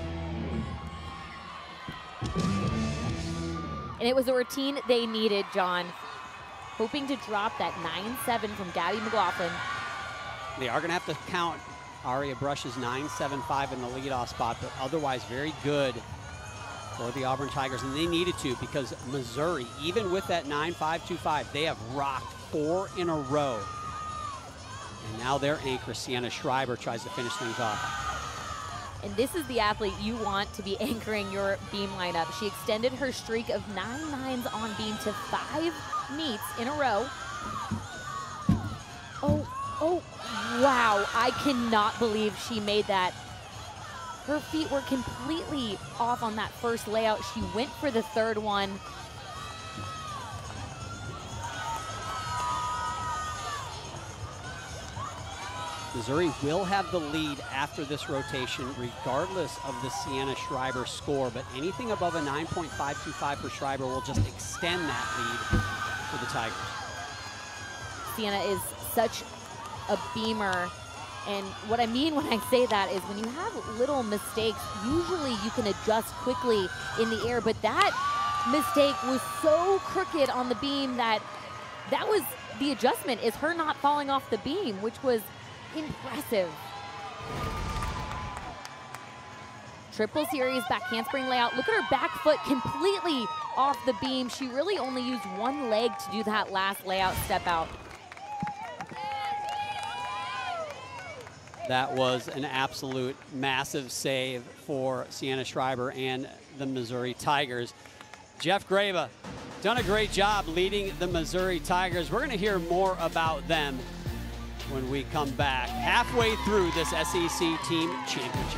And it was a routine they needed, John. Hoping to drop that nine seven from Gabby McLaughlin. They are going to have to count Aria Brush's nine seven five in the leadoff spot, but otherwise very good for the Auburn Tigers, and they needed to because Missouri, even with that nine five two five, they have rocked four in a row. And now their anchor, Sienna Schreiber, tries to finish things off. And this is the athlete you want to be anchoring your beam lineup. She extended her streak of nine nines on beam to five meets in a row. Oh, oh, wow. I cannot believe she made that. Her feet were completely off on that first layout. She went for the third one. Missouri will have the lead after this rotation, regardless of the Sienna Schreiber score, but anything above a nine point five two five for Schreiber will just extend that lead for the Tigers. Sienna is such a beamer, and what I mean when I say that is when you have little mistakes, usually you can adjust quickly in the air, but that mistake was so crooked on the beam that that was the adjustment, is her not falling off the beam, which was impressive. Triple series back handspring layout. Look at her back foot completely off the beam. She really only used one leg to do that last layout step out. That was an absolute massive save for Sienna Schreiber and the Missouri Tigers. Jeff Graba, done a great job leading the Missouri Tigers. We're going to hear more about them when we come back halfway through this S E C Team Championship.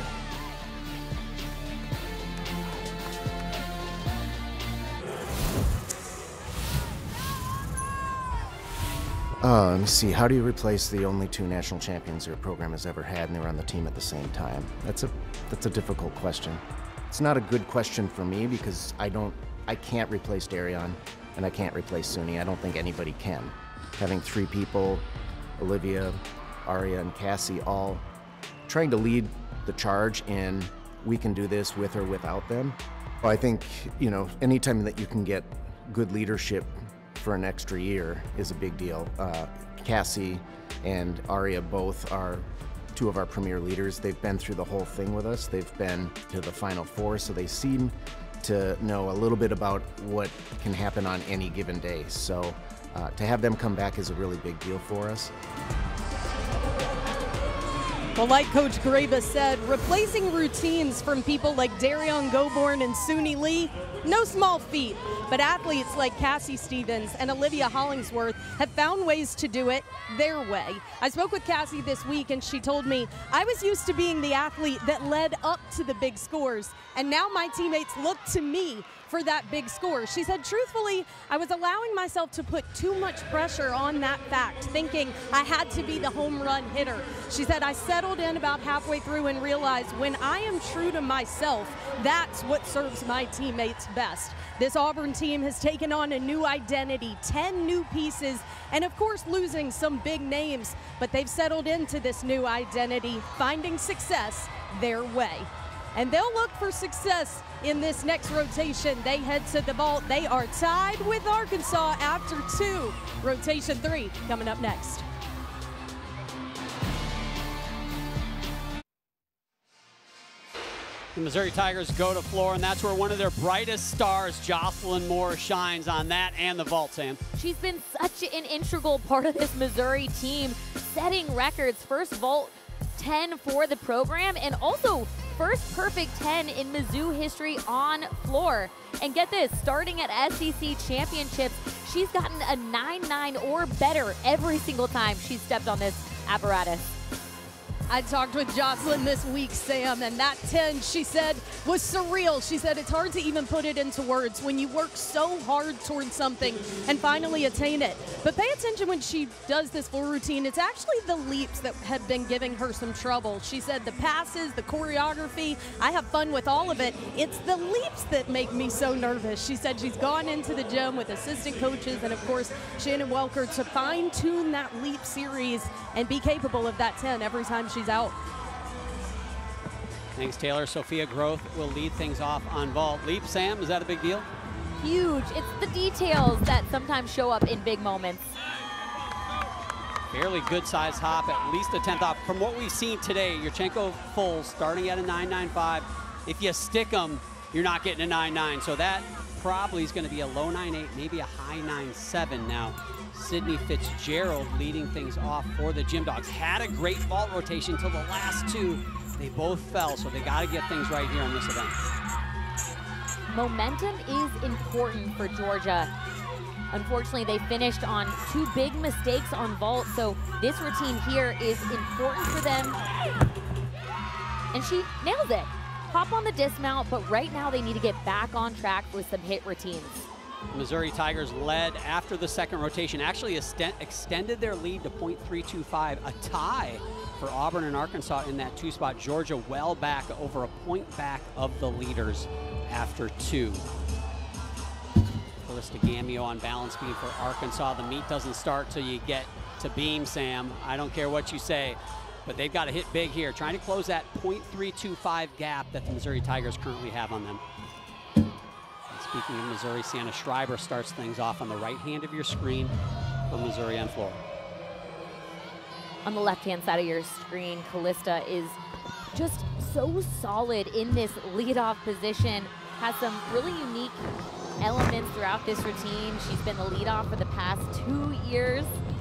Uh, let me see. How do you replace the only two national champions your program has ever had, and they were on the team at the same time? That's a that's a difficult question. It's not a good question for me because I don't, I can't replace Darion, and I can't replace Suni. I don't think anybody can. Having three people, Olivia, Aria, and Cassie, all trying to lead the charge in we can do this with or without them. Well, I think, you know, anytime that you can get good leadership for an extra year is a big deal. Uh, Cassie and Aria both are two of our premier leaders. They've been through the whole thing with us. They've been to the Final Four, so they seem to know a little bit about what can happen on any given day. So uh, to have them come back is a really big deal for us. Well, like Coach Graba said, replacing routines from people like Darion Gobourne and Suni Lee, no small feat. But athletes like Cassie Stevens and Olivia Hollingsworth have found ways to do it their way. I spoke with Cassie this week, and she told me, I was used to being the athlete that led up to the big scores, and now my teammates look to me for that big score. She said, truthfully, I was allowing myself to put too much pressure on that fact, thinking I had to be the home run hitter. She said, I settled in about halfway through and realized when I am true to myself, that's what serves my teammates best. This Auburn team has taken on a new identity, ten new pieces, and of course losing some big names, but they've settled into this new identity, finding success their way. And they'll look for success in this next rotation. They head to the vault. They are tied with Arkansas after two. Rotation three coming up next. The Missouri Tigers go to floor, and that's where one of their brightest stars, Jocelyn Moore, shines on that and the vault, Sam. She's been such an integral part of this Missouri team, setting records. First vault ten for the program, and also first perfect ten in Mizzou history on floor. And get this, starting at S E C championships, she's gotten a nine nine or better every single time she's stepped on this apparatus. I talked with Jocelyn this week, Sam, and that ten, she said, was surreal. She said it's hard to even put it into words when you work so hard towards something and finally attain it. But pay attention when she does this full routine. It's actually the leaps that have been giving her some trouble. She said the passes, the choreography, I have fun with all of it. It's the leaps that make me so nervous. She said she's gone into the gym with assistant coaches and, of course, Shannon Welker to fine-tune that leap series and be capable of that ten every time she she's out. Thanks, Taylor. Sophia Groth will lead things off on vault. Leap, Sam, is that a big deal? Huge. It's the details that sometimes show up in big moments. Fairly good size hop, at least a tenth off. From what we've seen today, Yurchenko full starting at a nine nine five. If you stick them, you're not getting a nine nine. So that probably is going to be a low nine eight, maybe a high nine seven now. Sydney Fitzgerald leading things off for the Gym Dogs. Had a great vault rotation till the last two. They both fell, so they got to get things right here on this event. Momentum is important for Georgia. Unfortunately, they finished on two big mistakes on vault, so this routine here is important for them. And she nails it. Hop on the dismount, but right now they need to get back on track with some hit routines. Missouri Tigers led after the second rotation, actually extended their lead to point three two five, a tie for Auburn and Arkansas in that two spot. Georgia well back, over a point back of the leaders after two. Callista Gamio on balance beam for Arkansas. The meet doesn't start till you get to beam, Sam. I don't care what you say, but they've got to hit big here, trying to close that point three two five gap that the Missouri Tigers currently have on them. Speaking of Missouri, Sienna Schreiber starts things off on the right hand of your screen. for Missouri on floor. On the left-hand side of your screen, Callista is just so solid in this leadoff position, has some really unique elements throughout this routine. She's been the leadoff for the past two years.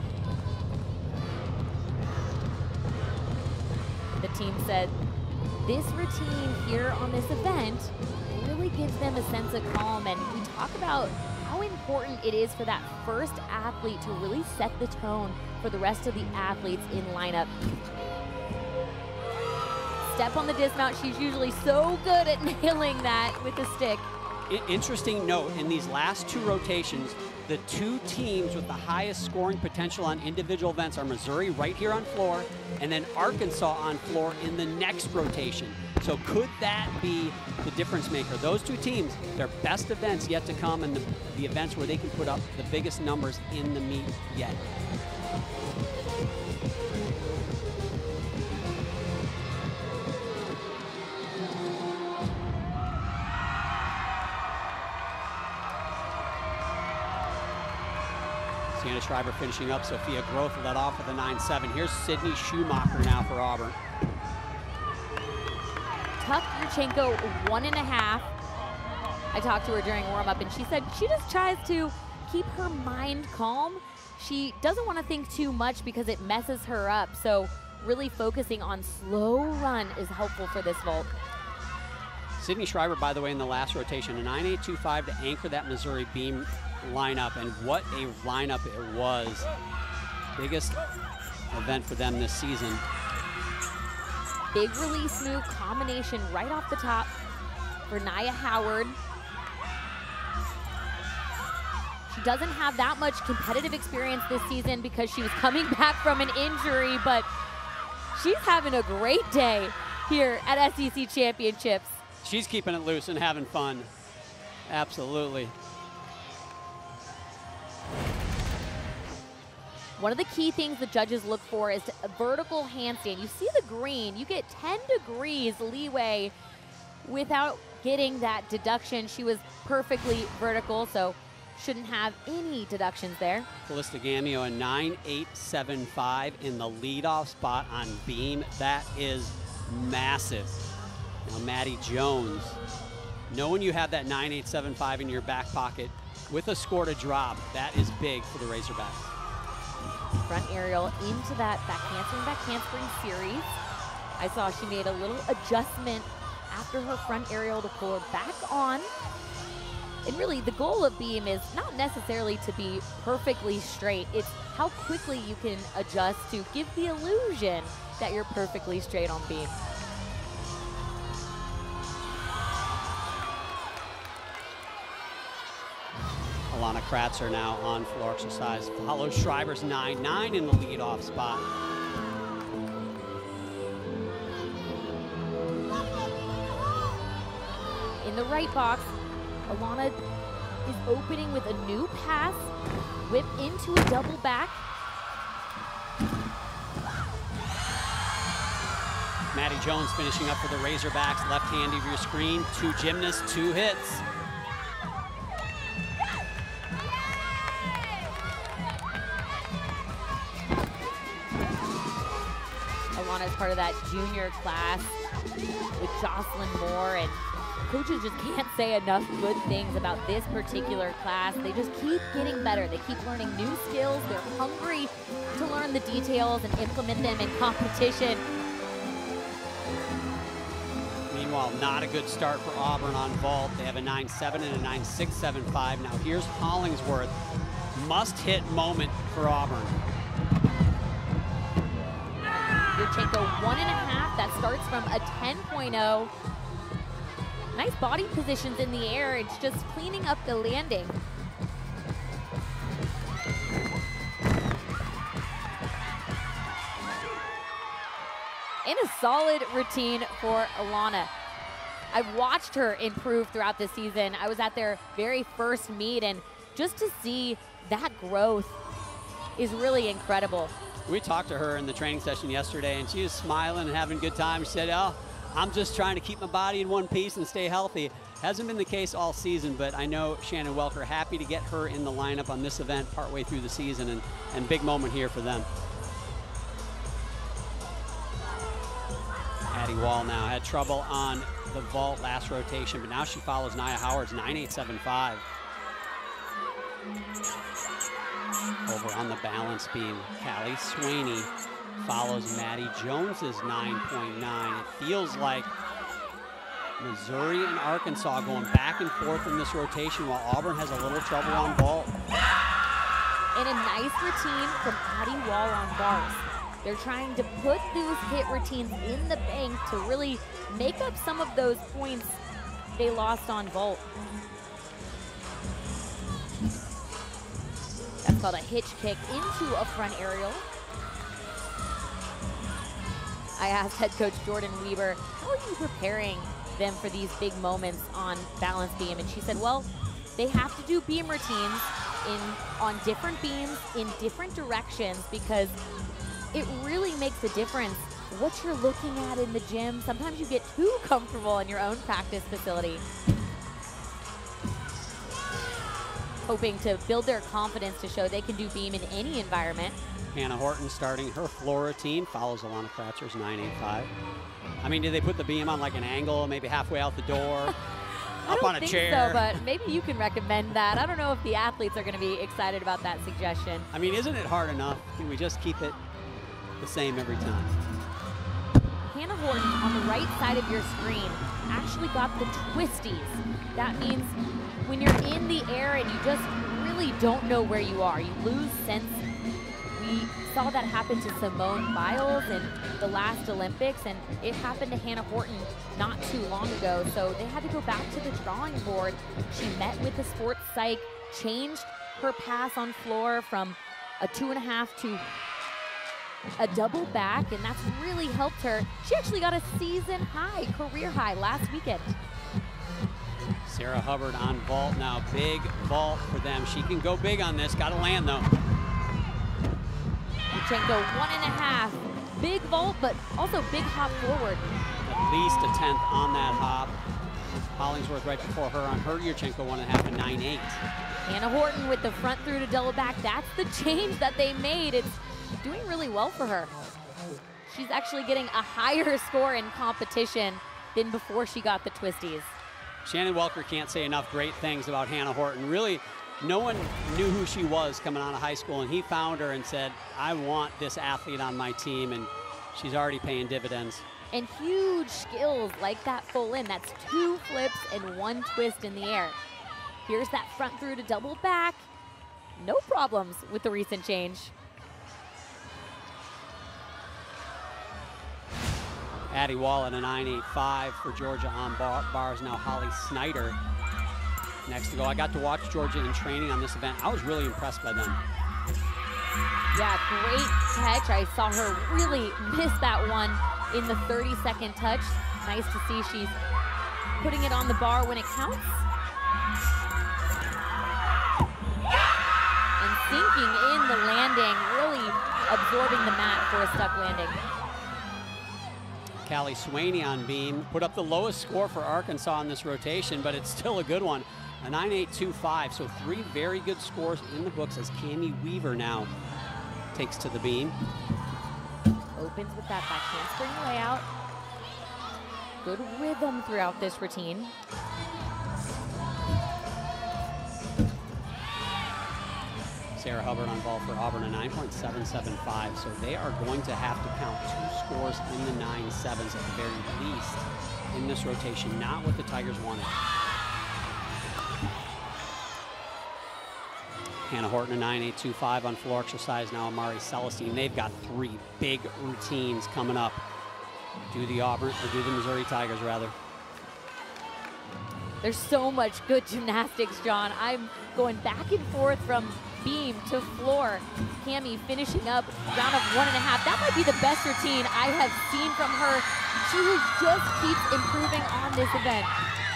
The team said this routine here on this event really gives them a sense of calm, and we talk about how important it is for that first athlete to really set the tone for the rest of the athletes in lineup. Step on the dismount, she's usually so good at nailing that with the stick. Interesting note, in these last two rotations, the two teams with the highest scoring potential on individual events are Missouri right here on floor, and then Arkansas on floor in the next rotation. So could that be the difference maker? Those two teams, their best events yet to come, and the, the events where they can put up the biggest numbers in the meet yet. Sienna Schreiber finishing up. Sophia Groth led off with a nine seven. Here's Sydney Schumacher now for Auburn. Tuck Yurchenko, one and a half. I talked to her during warm-up, and she said she just tries to keep her mind calm. She doesn't want to think too much because it messes her up, so really focusing on slow run is helpful for this vault. Sydney Schreiber, by the way, in the last rotation, a nine eight two five to anchor that Missouri beam lineup, and what a lineup it was. Biggest event for them this season. Big release move combination right off the top for Nia Howard. She doesn't have that much competitive experience this season because she was coming back from an injury, but she's having a great day here at S E C Championships. She's keeping it loose and having fun. Absolutely. One of the key things the judges look for is a vertical handstand. You see the green, you get ten degrees leeway without getting that deduction. She was perfectly vertical, so shouldn't have any deductions there. Callista Gamio, a nine eight seven five in the leadoff spot on beam. That is massive. Now Maddie Jones, knowing you have that nine eight seven five in your back pocket with a score to drop, that is big for the Razorbacks. Front aerial into that back handspring, back handspring series. I saw she made a little adjustment after her front aerial to pull her back on. And really, the goal of beam is not necessarily to be perfectly straight. It's how quickly you can adjust to give the illusion that you're perfectly straight on beam. Alana Kratzer now on floor exercise. Follows Schreiber's nine nine in the leadoff spot. In the right box, Alana is opening with a new pass, whip into a double back. Maddie Jones finishing up for the Razorbacks. Left hand of your screen, two gymnasts, two hits. Alana is part of that junior class with Jocelyn Moore, and coaches just can't say enough good things about this particular class. They just keep getting better. They keep learning new skills. They're hungry to learn the details and implement them in competition. Meanwhile, not a good start for Auburn on vault. They have a nine seven and a nine six seven five. Now here's Hollingsworth. Must-hit moment for Auburn. Yurchenko one and a half. That starts from a ten point oh. Nice body positions in the air. It's just cleaning up the landing. And a solid routine for Alana. I've watched her improve throughout the season. I was at their very first meet, and just to see that growth is really incredible. We talked to her in the training session yesterday, and she was smiling and having a good time. She said, oh, I'm just trying to keep my body in one piece and stay healthy. Hasn't been the case all season, but I know Shannon Welker, happy to get her in the lineup on this event partway through the season, and, and big moment here for them. Addie Wall now had trouble on the vault last rotation, but now she follows Nia Howard's nine eight seven five. Over on the balance beam, Callie Swaney follows Maddie Jones's nine point nine. It feels like Missouri and Arkansas going back and forth in this rotation while Auburn has a little trouble on vault. And a nice routine from Addie Wall on bars. They're trying to put those hit routines in the bank to really make up some of those points they lost on vault. That's called a hitch kick into a front aerial. I asked head coach Jordan Weber, how are you preparing them for these big moments on balance beam? And she said, well, they have to do beam routines in on different beams in different directions, because it really makes a difference what you're looking at in the gym. Sometimes you get too comfortable in your own practice facility. Hoping to build their confidence to show they can do beam in any environment. Hannah Horton starting her floor routine, follows Alana Kratzer's nine eight five. I mean, did they put the beam on like an angle, maybe halfway out the door, up on a think chair? So, but maybe you can recommend that. I don't know if the athletes are going to be excited about that suggestion. I mean, isn't it hard enough? Can we just keep it the same every time? Hannah Horton on the right side of your screen actually got the twisties. That means when you're in the air and you just really don't know where you are, you lose sense. We saw that happen to Simone Biles in the last Olympics, and it happened to Hannah Horton not too long ago. So they had to go back to the drawing board. She met with the sports psych, changed her pass on floor from a two and a half to a double back, and that's really helped her. She actually got a season high, career high last weekend. Sarah Hubbard on vault now, big vault for them. She can go big on this, gotta land though. Yurchenko one and a half, big vault, but also big hop forward. At least a tenth on that hop. Hollingsworth right before her on her Yurchenko one and a half and nine eight. Hannah Horton with the front through to double back. That's the change that they made. It's doing really well for her. She's actually getting a higher score in competition than before she got the twisties. Shannon Welker can't say enough great things about Hannah Horton. Really, no one knew who she was coming out of high school, and he found her and said, I want this athlete on my team, and she's already paying dividends. And huge skills like that full in. That's two flips and one twist in the air. Here's that front through to double back. No problems with the recent change. Addie Wall at a nine eight five for Georgia on bar bars. Now Holly Snyder next to go. I got to watch Georgia in training on this event. I was really impressed by them. Yeah, great catch. I saw her really miss that one in the thirty second touch. Nice to see she's putting it on the bar when it counts. And sinking in the landing, really absorbing the mat for a stuck landing. Callie Swaney on beam, put up the lowest score for Arkansas in this rotation, but it's still a good one, a nine eight two five. So three very good scores in the books as Cammie Weaver now takes to the beam. Opens with that back handspring layout. Good rhythm throughout this routine. Sarah Hubbard on ball for Auburn, a nine point seven seven five. So they are going to have to count two scores in the nine sevens at the very least in this rotation, not what the Tigers wanted. Hannah Horton, a nine eight two five on floor exercise. Now Amari Celestine. They've got three big routines coming up. Do the Auburn, or do the Missouri Tigers, rather. There's so much good gymnastics, John. I'm going back and forth from beam to floor. Cammie finishing up round of one and a half. That might be the best routine I have seen from her. She just keeps improving on this event.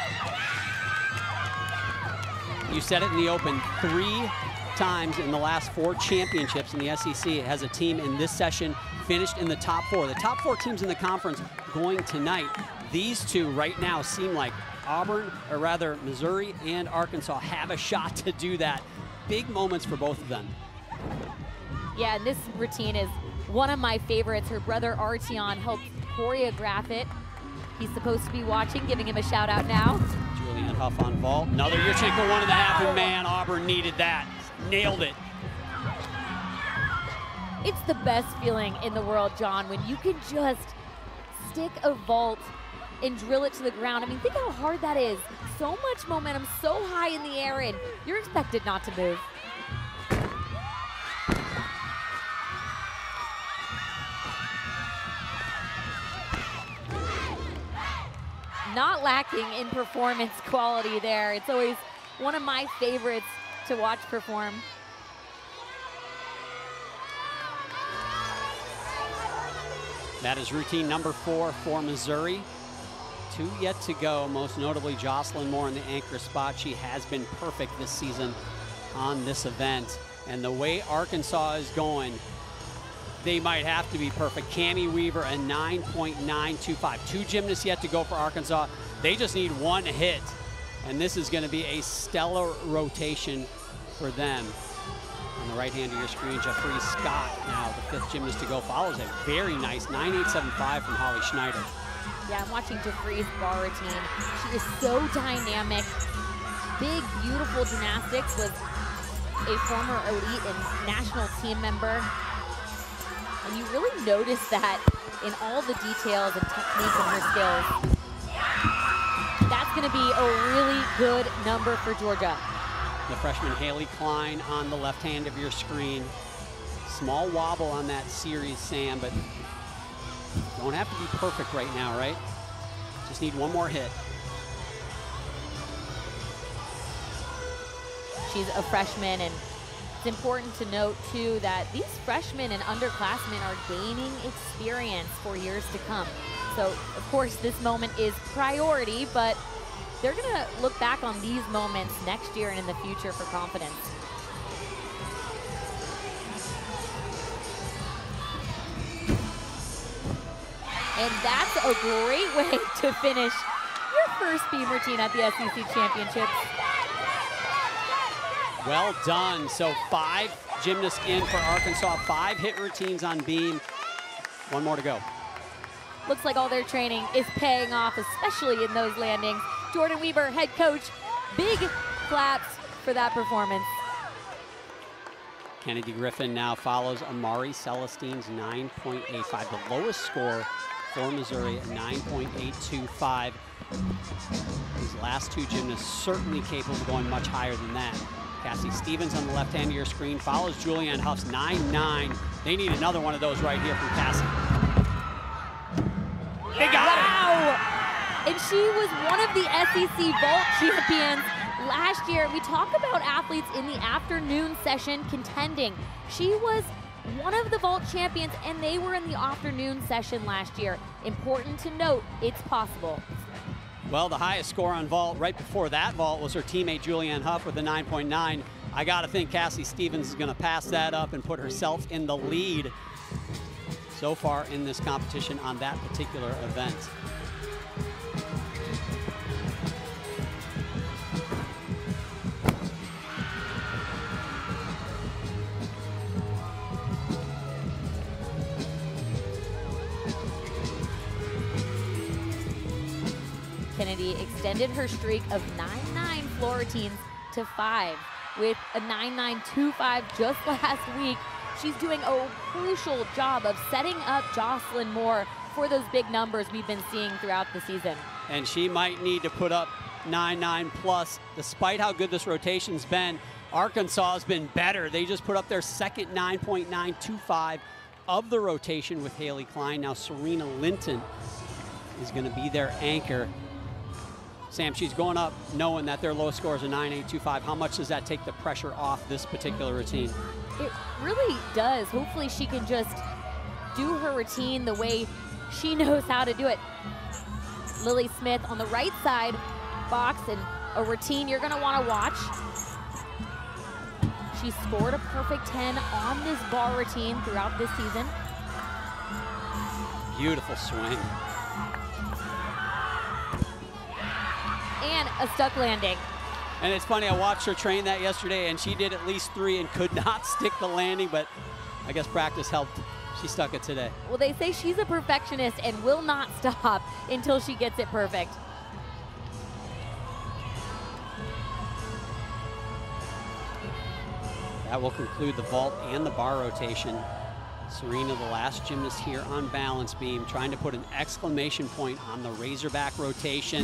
You said it in the open, three times in the last four championships in the S E C has a team in this session finished in the top four. The top four teams in the conference going tonight. these two right now seem like Auburn, or rather Missouri and Arkansas, have a shot to do that. Big moments for both of them. Yeah, and this routine is one of my favorites. Her brother Arteon helped choreograph it. He's supposed to be watching, giving him a shout out now. Julianne Hough on vault. Another Yurchenko one and a half, and man, Auburn needed that. Nailed it. It's the best feeling in the world, John, when you can just stick a vault and drill it to the ground. I mean, think how hard that is. So much momentum, so high in the air, and you're expected not to move. Not lacking in performance quality there. It's always one of my favorites to watch perform. That is routine number four for Missouri. Two yet to go, most notably Jocelyn Moore in the anchor spot. She has been perfect this season on this event. And the way Arkansas is going, they might have to be perfect. Cammie Weaver, a nine point nine two five. Two gymnasts yet to go for Arkansas. They just need one hit. And this is going to be a stellar rotation for them. On the right hand of your screen, Jeffrey Scott, now the fifth gymnast to go, follows a very nice nine eight seven five from Holly Schneider. Yeah, I'm watching Jeffrey's bar routine. She is so dynamic. Big, beautiful gymnastics, with a former elite and national team member. And you really notice that in all the details and techniques and her skills. That's going to be a really good number for Georgia. The freshman Haley Klein on the left hand of your screen. Small wobble on that series, Sam, but don't have to be perfect right now, right? Just need one more hit. She's a freshman, and it's important to note, too, that these freshmen and underclassmen are gaining experience for years to come. So, of course, this moment is priority, but they're going to look back on these moments next year and in the future for confidence. And that's a great way to finish your first beam routine at the S E C Championships. Well done. So five gymnasts in for Arkansas, five hit routines on beam. One more to go. Looks like all their training is paying off, especially in those landings. Jordan Weaver, head coach, big claps for that performance. Kennedy Griffin now follows Amari Celestine's nine point eight five, the lowest score for Missouri at nine point eight two five. These last two gymnasts certainly capable of going much higher than that. Cassie Stevens on the left hand of your screen follows Julianne Hough's nine nine. They need another one of those right here from Cassie. They got wow. it! And she was one of the S E C vault champions last year. We talk about athletes in the afternoon session contending. She was one of the vault champions, and they were in the afternoon session last year. Important to note, it's possible. Well, the highest score on vault right before that vault was her teammate Julianne Hough with a nine point nine. I got to think Cassie Stevens is going to pass that up and put herself in the lead so far in this competition on that particular event. Kennedy extended her streak of nine nine floor routines to five with a nine nine two five just last week. She's doing a crucial job of setting up Jocelyn Moore for those big numbers we've been seeing throughout the season. And she might need to put up nine nine plus. Despite how good this rotation's been, Arkansas has been better. They just put up their second nine point nine two five of the rotation with Haley Klein. Now Serena Linton is going to be their anchor. Sam, she's going up knowing that their low score is a nine eight two five. How much does that take the pressure off this particular routine? It really does. Hopefully she can just do her routine the way she knows how to do it. Lily Smith on the right side box, and a routine you're going to want to watch. She scored a perfect ten on this bar routine throughout this season. Beautiful swing. a stuck landing. And it's funny, I watched her train that yesterday, and she did at least three and could not stick the landing, but I guess practice helped. She stuck it today. Well, they say she's a perfectionist and will not stop until she gets it perfect. That will conclude the vault and the bar rotation. Serena, the last gymnast here on balance beam, trying to put an exclamation point on the Razorback rotation.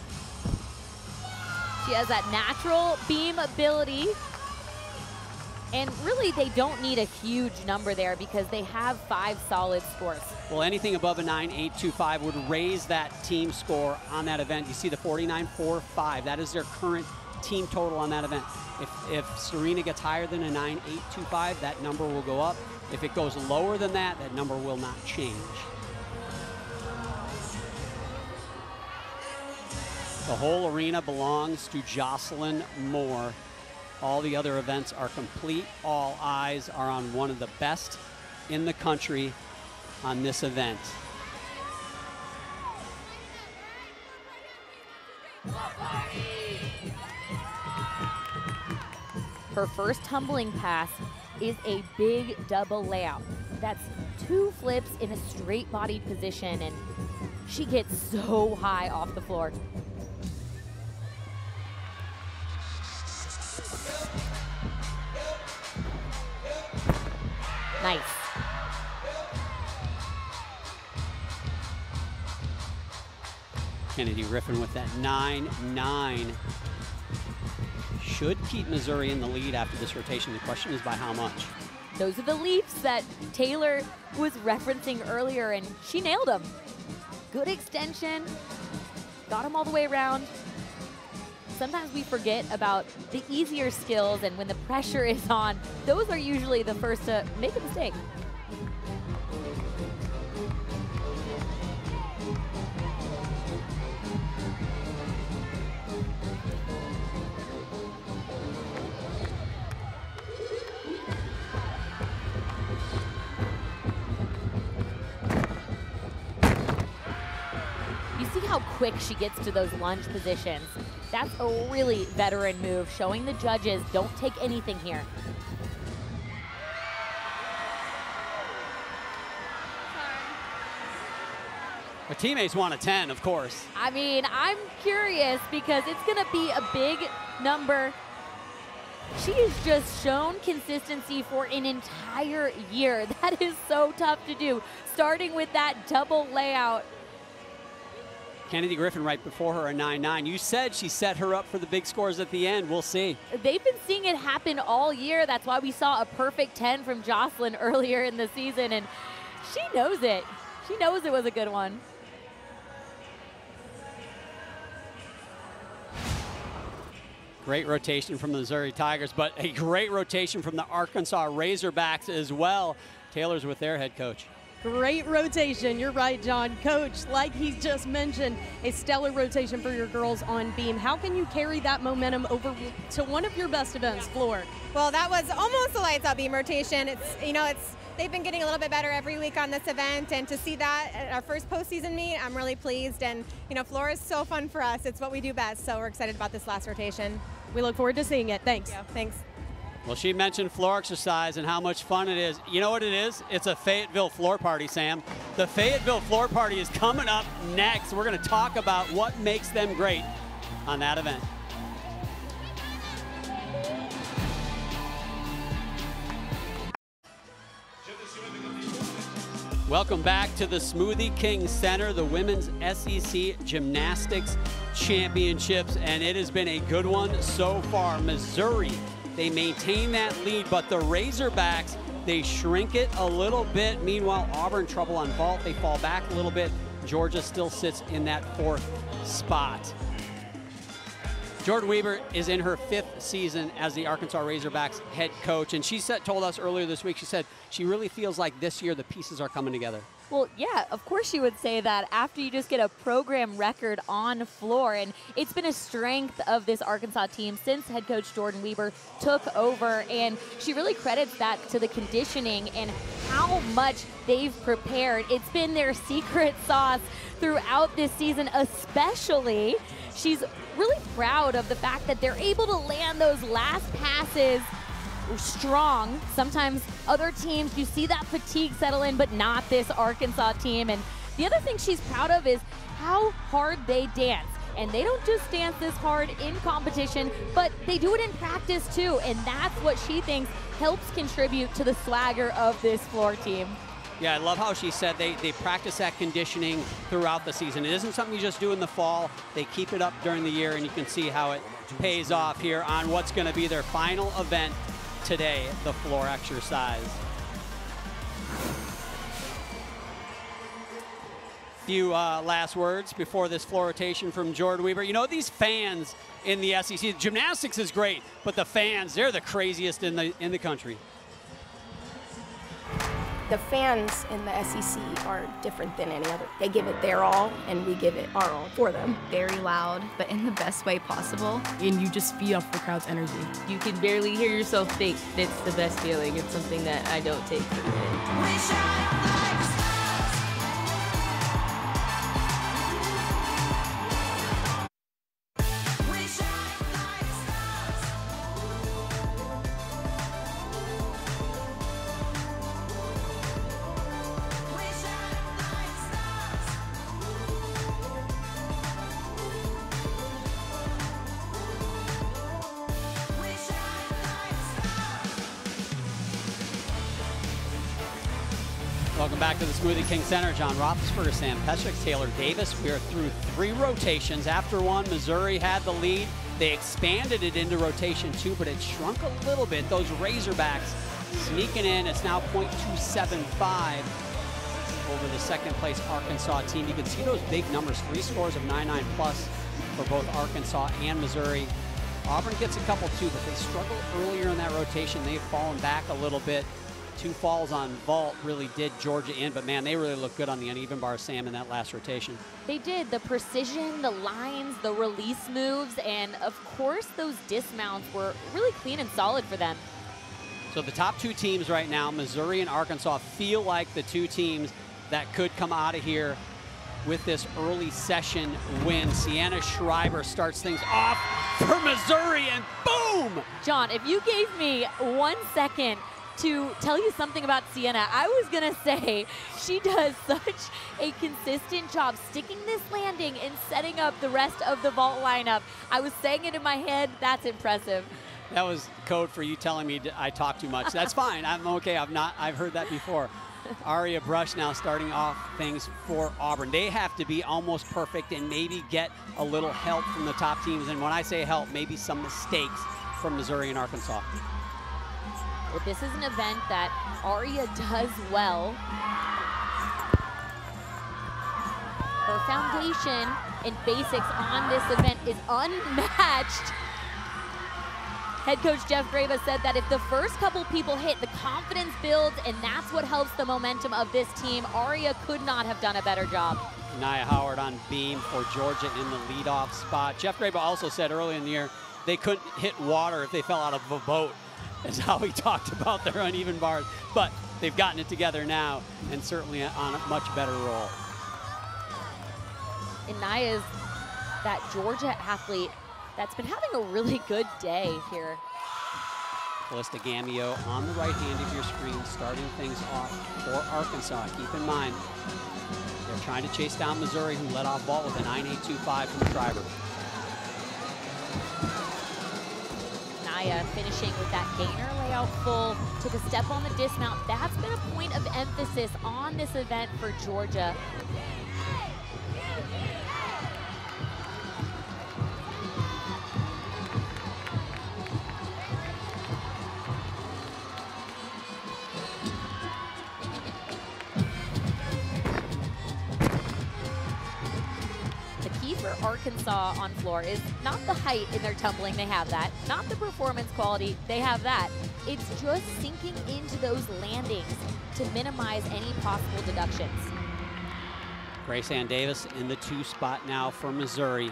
She has that natural beam ability. And really, they don't need a huge number there because they have five solid scores. Well, anything above a nine eight two five would raise that team score on that event. You see the forty-nine four five. That is their current team total on that event. If, if Serena gets higher than a nine eight two five, that number will go up. If it goes lower than that, that number will not change. The whole arena belongs to Jocelyn Moore. All the other events are complete. All eyes are on one of the best in the country on this event. Her first tumbling pass is a big double layout. That's two flips in a straight bodied position, and she gets so high off the floor. Nice. Kennedy Griffin with that nine nine. Should keep Missouri in the lead after this rotation. The question is by how much? Those are the leaps that Taylor was referencing earlier, and she nailed them. Good extension, got them all the way around. Sometimes we forget about the easier skills, and when the pressure is on, those are usually the first to make a mistake. How quick she gets to those lunge positions. That's a really veteran move, showing the judges don't take anything here. Her teammates want a ten, of course. I mean, I'm curious because it's going to be a big number. She has just shown consistency for an entire year. That is so tough to do, starting with that double layout. Kennedy Griffin right before her a nine nine. You said she set her up for the big scores at the end. We'll see. They've been seeing it happen all year. That's why we saw a perfect ten from Jocelyn earlier in the season, and she knows it. She knows it was a good one. Great rotation from the Missouri Tigers, but a great rotation from the Arkansas Razorbacks as well. Taylor's with their head coach. Great rotation. You're right, John. Coach, like he just mentioned, a stellar rotation for your girls on beam. How can you carry that momentum over to one of your best events, floor? Well, that was almost a lights out beam rotation. It's, you know, it's they've been getting a little bit better every week on this event, and to see that at our first postseason meet, I'm really pleased. And, you know, floor is so fun for us. It's what we do best, so we're excited about this last rotation. We look forward to seeing it. Thanks. Yeah, thanks. Well, she mentioned floor exercise and how much fun it is. You know what it is? It's a Fayetteville floor party, Sam. The Fayetteville floor party is coming up next. We're going to talk about what makes them great on that event. Welcome back to the Smoothie King Center, the Women's S E C Gymnastics Championships, and it has been a good one so far. Missouri, they maintain that lead, but the Razorbacks, they shrink it a little bit. Meanwhile, Auburn trouble on vault. They fall back a little bit. Georgia still sits in that fourth spot. Jordan Weber is in her fifth season as the Arkansas Razorbacks head coach, and she said, told us earlier this week, she said she really feels like this year the pieces are coming together. Well, yeah, of course you would say that after you just get a program record on floor. And it's been a strength of this Arkansas team since head coach Jordan Weber took over. And she really credits that to the conditioning and how much they've prepared. It's been their secret sauce throughout this season, especially. She's really proud of the fact that they're able to land those last passes strong. Sometimes other teams, you see that fatigue settle in, but not this Arkansas team. And the other thing she's proud of is how hard they dance. And they don't just dance this hard in competition, but they do it in practice too. And that's what she thinks helps contribute to the swagger of this floor team. Yeah, I love how she said they, they practice that conditioning throughout the season. It isn't something you just do in the fall. They keep it up during the year, and you can see how it pays off here on what's going to be their final event today, the floor exercise. Few uh, last words before this floor rotation from Jordan Weber. You know, these fans in the S E C, gymnastics is great, but the fans, they're the craziest in the in the country. The fans in the S E C are different than any other. They give it their all, and we give it our all for them. Very loud, but in the best way possible. And you just feed off the crowd's energy. You can barely hear yourself think. It's the best feeling. It's something that I don't take for granted. Welcome back to the Smoothie King Center. John Roethlisberger, Sam Pesek, Taylor Davis. We are through three rotations. After one, Missouri had the lead. They expanded it into rotation two, but it shrunk a little bit. Those Razorbacks sneaking in. It's now point two seven five over the second place Arkansas team. You can see those big numbers, three scores of nine nine plus for both Arkansas and Missouri. Auburn gets a couple too, but they struggled earlier in that rotation. They've fallen back a little bit. Two falls on vault really did Georgia in, but man, they really looked good on the uneven bar, Sam, in that last rotation. They did. The precision, the lines, the release moves, and of course those dismounts were really clean and solid for them. So the top two teams right now, Missouri and Arkansas, feel like the two teams that could come out of here with this early session win. Sienna Schreiber starts things off for Missouri, and boom! John, if you gave me one second to tell you something about Sienna, I was gonna say she does such a consistent job sticking this landing and setting up the rest of the vault lineup. I was saying it in my head. That's impressive. That was code for you telling me I talk too much. That's fine. I'm okay. I've not. I've heard that before. Aria Brush now starting off things for Auburn. They have to be almost perfect and maybe get a little help from the top teams. And when I say help, maybe some mistakes from Missouri and Arkansas. Well, this is an event that Aria does well. Her foundation and basics on this event is unmatched. Head coach Jeff Graba said that if the first couple people hit, the confidence builds, and that's what helps the momentum of this team. Aria could not have done a better job. Nia Howard on beam for Georgia in the leadoff spot. Jeff Graba also said early in the year they couldn't hit water if they fell out of a boat, is how he talked about their uneven bars. But they've gotten it together now, and certainly on a much better roll. And Nia's that Georgia athlete that's been having a really good day here. Callista Gamio on the right hand of your screen, starting things off for Arkansas. Keep in mind, they're trying to chase down Missouri, who led off vault with a nine eight two five from Schreiber. Nia finishing with that gainer layout full, took a step on the dismount. That's been a point of emphasis on this event for Georgia. Arkansas on floor is not the height in their tumbling, they have that. Not the performance quality, they have that. It's just sinking into those landings to minimize any possible deductions. Grace Ann Davis in the two spot now for Missouri.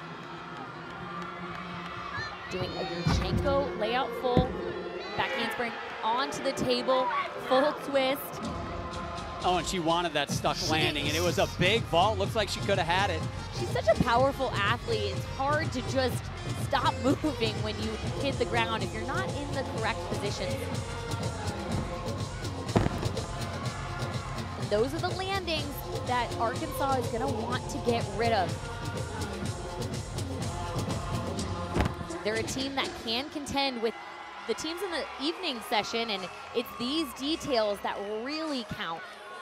Doing a Yurchenko layout full, back handspring onto the table, full twist. Oh, and she wanted that stuck landing, and it was a big vault. Looks like she could have had it. She's such a powerful athlete. It's hard to just stop moving when you hit the ground if you're not in the correct position. And those are the landings that Arkansas is going to want to get rid of. They're a team that can contend with the teams in the evening session, and it's these details that really count.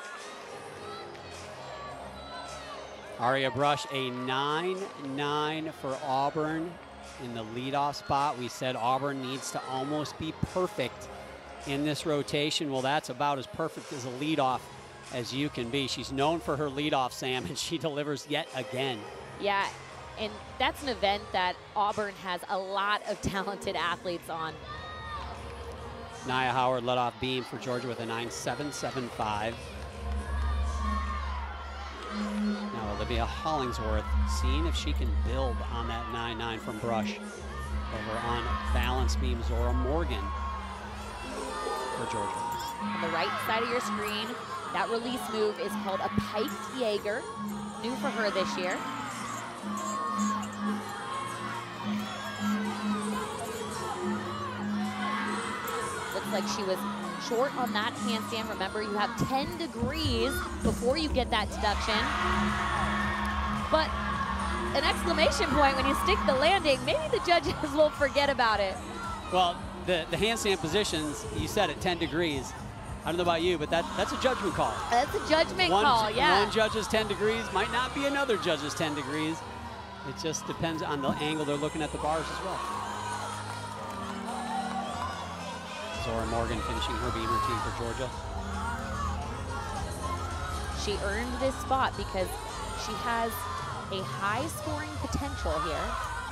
Aria Brush, a nine nine for Auburn in the leadoff spot. We said Auburn needs to almost be perfect in this rotation. Well, that's about as perfect as a leadoff as you can be. She's known for her leadoff, Sam, and she delivers yet again. Yeah, and that's an event that Auburn has a lot of talented athletes on. Nia Howard led off beam for Georgia with a nine seven seven five. Now Olivia Hollingsworth seeing if she can build on that nine nine from Brush. Over on balance beam, Zora Morgan for Georgia. On the right side of your screen, that release move is called a piked Jaeger. New for her this year. Looks like she was short on that handstand. Remember, you have ten degrees before you get that deduction. But an exclamation point when you stick the landing, maybe the judges will forget about it. Well, the, the handstand positions, you said it, ten degrees. I don't know about you, but that, that's a judgment call. That's a judgment one, call, yeah. One judge's ten degrees, might not be another judge's ten degrees. It just depends on the angle they're looking at the bars as well. Zora Morgan finishing her beam routine for Georgia. She earned this spot because she has a high scoring potential here.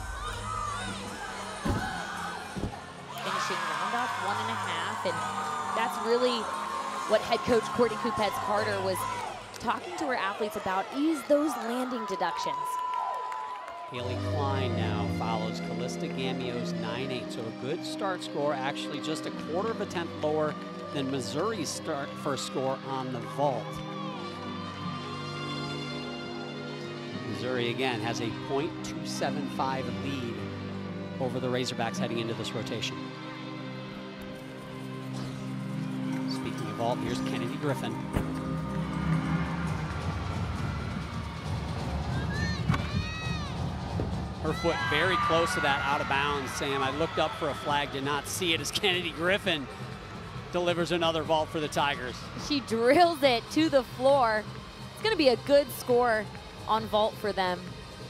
Finishing round off one and a half, and that's really what head coach Courtney Kupets-Carter was talking to her athletes about, is those landing deductions. Haley Klein now follows Callista Gamio's nine eight, so a good start score, actually just a quarter of a tenth lower than Missouri's start first score on the vault. Missouri again has a point two seven five lead over the Razorbacks heading into this rotation. Speaking of vault, here's Kennedy Griffin. Her foot very close to that out of bounds, Sam. I looked up for a flag, did not see it as Kennedy Griffin delivers another vault for the Tigers. She drills it to the floor. It's going to be a good score on vault for them.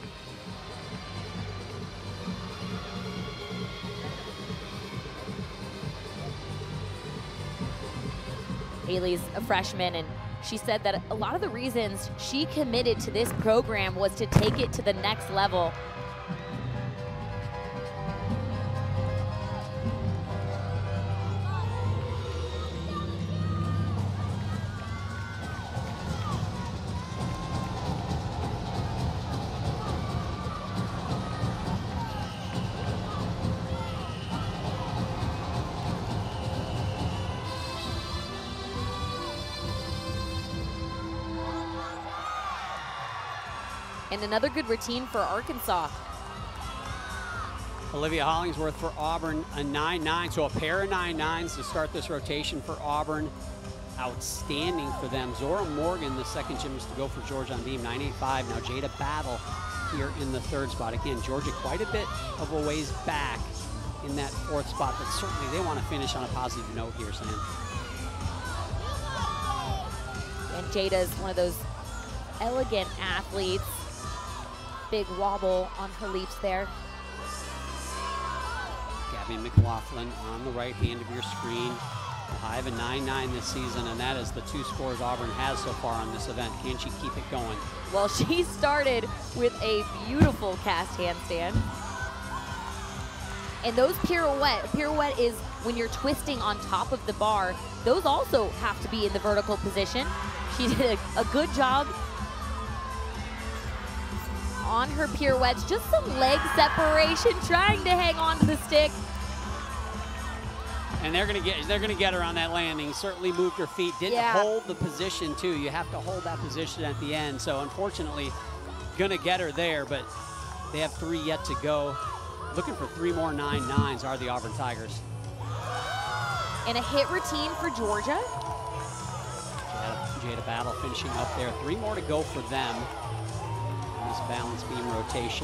Haley's a freshman, and she said that a lot of the reasons she committed to this program was to take it to the next level. And another good routine for Arkansas. Olivia Hollingsworth for Auburn, a nine nine, so a pair of nine nines to start this rotation for Auburn. Outstanding for them. Zora Morgan, the second gymnast to go for Georgia on beam, nine eight five. Now Jada Battle here in the third spot. Again, Georgia quite a bit of a ways back in that fourth spot, but certainly they want to finish on a positive note here, Sam. And Jada's one of those elegant athletes. Big wobble on her leaps there. Gabby McLaughlin on the right hand of your screen. I have a nine nine this season, and that is the two scores Auburn has so far on this event. Can she keep it going? Well, she started with a beautiful cast handstand. And those pirouette, pirouette is when you're twisting on top of the bar. Those also have to be in the vertical position. She did a, a good job on her pirouettes. Just some leg separation, trying to hang on to the stick. And they're gonna get they're gonna get her on that landing. Certainly moved her feet. Didn't Yeah. hold the position too. You have to hold that position at the end. So unfortunately, gonna get her there, but they have three yet to go. Looking for three more nine nines are the Auburn Tigers. And a hit routine for Georgia. Jada, Jada Battle finishing up there. Three more to go for them. This balance beam rotation.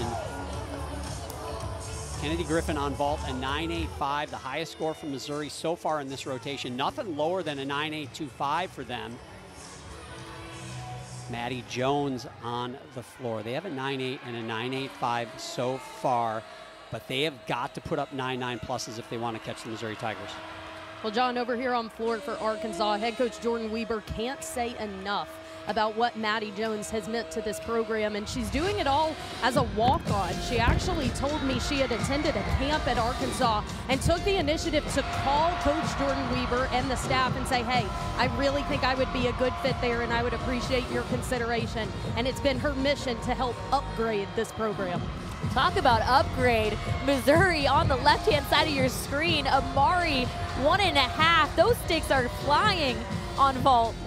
Kennedy Griffin on vault, a nine eight five, the highest score from Missouri so far in this rotation. Nothing lower than a nine eight two five for them. Maddie Jones on the floor. They have a nine eight and a nine eight five so far, but they have got to put up nine nine pluses if they want to catch the Missouri Tigers. Well, John, over here on floor for Arkansas, head coach Jordan Weber can't say enough about what Maddie Jones has meant to this program, and she's doing it all as a walk-on. She actually told me she had attended a camp at Arkansas and took the initiative to call Coach Jordan Weber and the staff and say, hey, I really think I would be a good fit there and I would appreciate your consideration. And it's been her mission to help upgrade this program. Talk about upgrade. Missouri on the left-hand side of your screen. Amari, one and a half. Those sticks are flying on vault.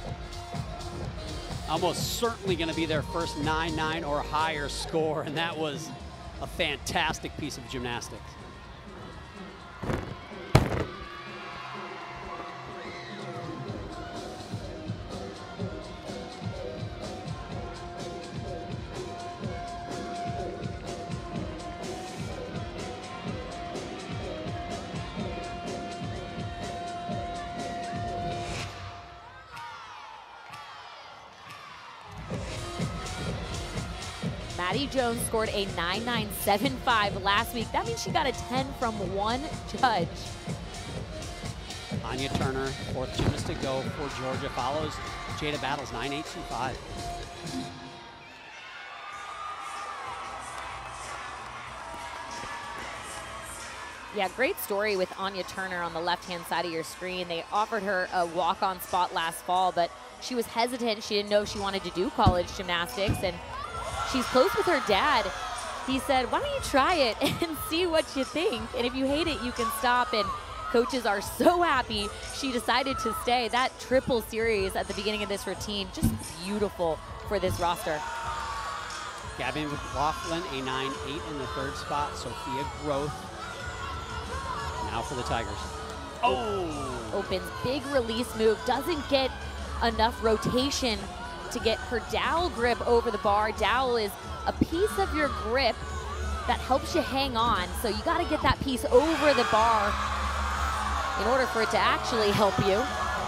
Almost certainly going to be their first nine nine or higher score, and that was a fantastic piece of gymnastics. Maddie Jones scored a nine nine seven five last week. That means she got a ten from one judge. Anya Turner, fourth gymnast to go for Georgia, follows Jada Battle's nine eight two five. Yeah, great story with Anya Turner on the left-hand side of your screen. They offered her a walk-on spot last fall, but she was hesitant. She didn't know if she wanted to do college gymnastics, and she's close with her dad. He said, why don't you try it and see what you think? And if you hate it, you can stop. And coaches are so happy she decided to stay. That triple series at the beginning of this routine, just beautiful for this roster. Gabby McLaughlin, a nine eight in the third spot. Sophia Groth now for the Tigers. Oh! Opens, big release move, doesn't get enough rotation to get her dowel grip over the bar. Dowel is a piece of your grip that helps you hang on. So you gotta get that piece over the bar in order for it to actually help you.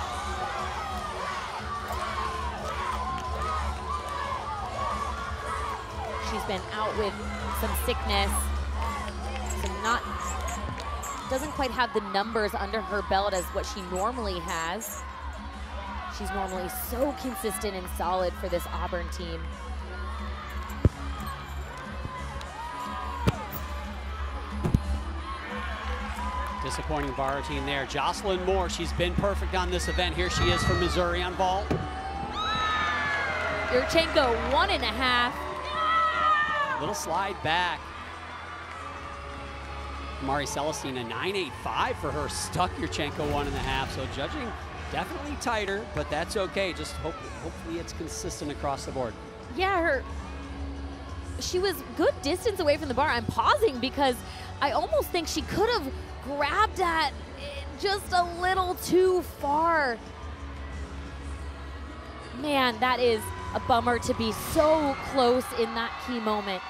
She's been out with some sickness, some not, doesn't quite have the numbers under her belt as what she normally has. She's normally so consistent and solid for this Auburn team. Disappointing bar routine there. Jocelyn Moore, she's been perfect on this event. Here she is from Missouri on vault. Yurchenko, one and a half. Little slide back. Mari Celestine, a nine eight five for her. Stuck Yurchenko one and a half. So judging definitely tighter, but that's okay. Just hope, hopefully it's consistent across the board. Yeah, her, she was good distance away from the bar. I'm pausing because I almost think she could have grabbed that just a little too far. Man, that is a bummer to be so close in that key moment.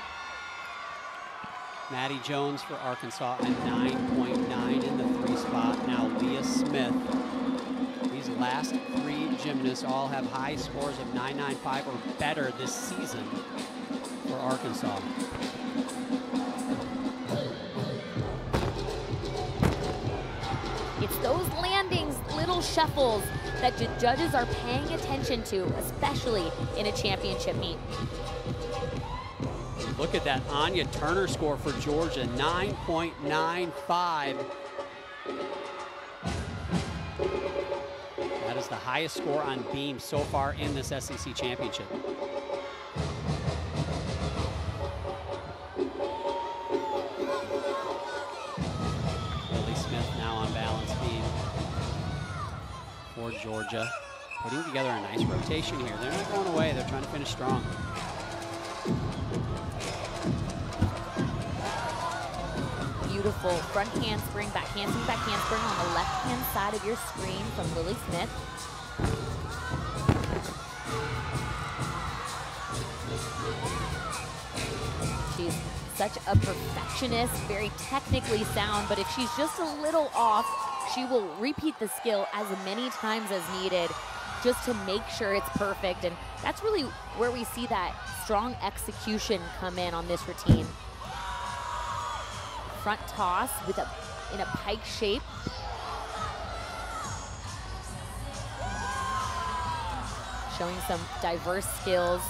Maddie Jones for Arkansas, a nine point nine in the three spot. Now Leah Smith. These last three gymnasts all have high scores of nine nine five or better this season for Arkansas. It's those landings, shuffles that the judges are paying attention to, especially in a championship meet. Look at that Anya Turner score for Georgia, nine point nine five. That is the highest score on beam so far in this S E C championship. Lily Smith now on balance beam for Georgia. Putting together a nice rotation here. They're not going away, they're trying to finish strong. Beautiful front handspring, back handspring, back handspring on the left-hand side of your screen from Lily Smith. She's such a perfectionist, very technically sound, but if she's just a little off, she will repeat the skill as many times as needed just to make sure it's perfect. And that's really where we see that strong execution come in on this routine. Front toss with a in a pike shape. Showing some diverse skills.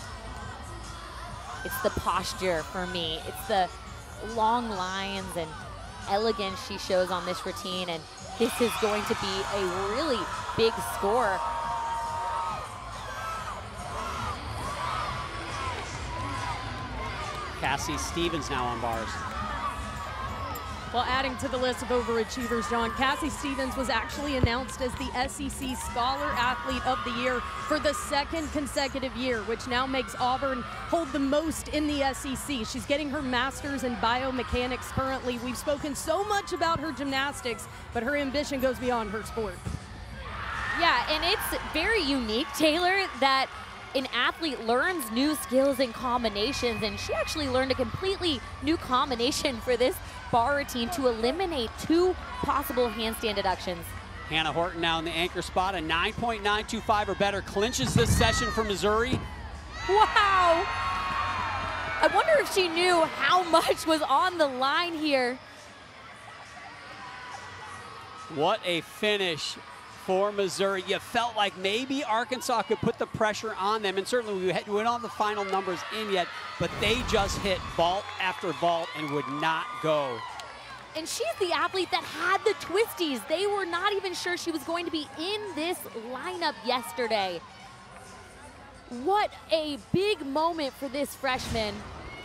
It's the posture for me. It's the long lines and elegance she shows on this routine, and this is going to be a really big score. Cassie Stevens now on bars. Well, adding to the list of overachievers, John, Cassie Stevens was actually announced as the S E C Scholar Athlete of the Year for the second consecutive year, which now makes Auburn hold the most in the S E C. She's getting her master's in biomechanics currently. We've spoken so much about her gymnastics, but her ambition goes beyond her sport. Yeah, and it's very unique, Taylor, that an athlete learns new skills and combinations, and she actually learned a completely new combination for this bar routine to eliminate two possible handstand deductions. Hannah Horton now in the anchor spot, a nine point nine two five or better, clinches this session for Missouri. Wow! I wonder if she knew how much was on the line here. What a finish for Missouri. You felt like maybe Arkansas could put the pressure on them, and certainly we don't have the final numbers in yet, but they just hit vault after vault and would not go. And she's the athlete that had the twisties. They were not even sure she was going to be in this lineup yesterday. What a big moment for this freshman.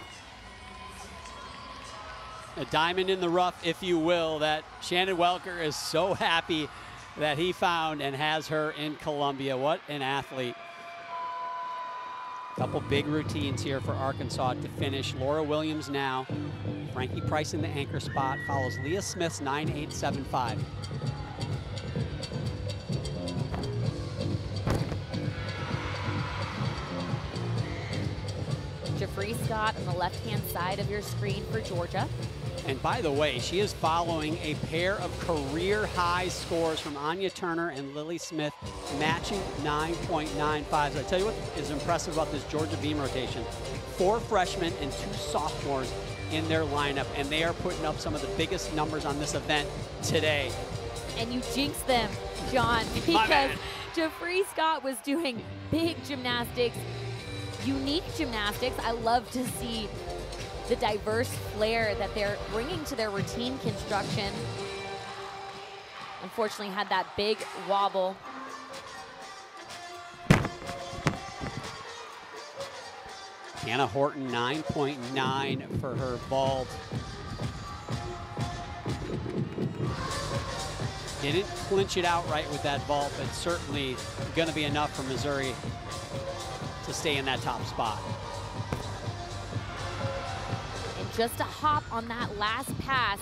A diamond in the rough, if you will, that Shannon Welker is so happy that he found and has her in Columbia. What an athlete. A couple big routines here for Arkansas to finish. Laura Williams now. Frankie Price in the anchor spot. Follows Leah Smith's nine eight seven five. Jeffrey Scott on the left-hand side of your screen for Georgia. And by the way, she is following a pair of career-high scores from Anya Turner and Lily Smith, matching nine point nine five. So I tell you what is impressive about this Georgia beam rotation. Four freshmen and two sophomores in their lineup, and they are putting up some of the biggest numbers on this event today. And you jinxed them, John, because Jeffrey Scott was doing big gymnastics, unique gymnastics. I love to see the diverse flair that they're bringing to their routine construction. Unfortunately had that big wobble. Hannah Horton, nine point nine for her vault. Didn't clinch it outright with that vault, but certainly gonna be enough for Missouri to stay in that top spot. Just a hop on that last pass.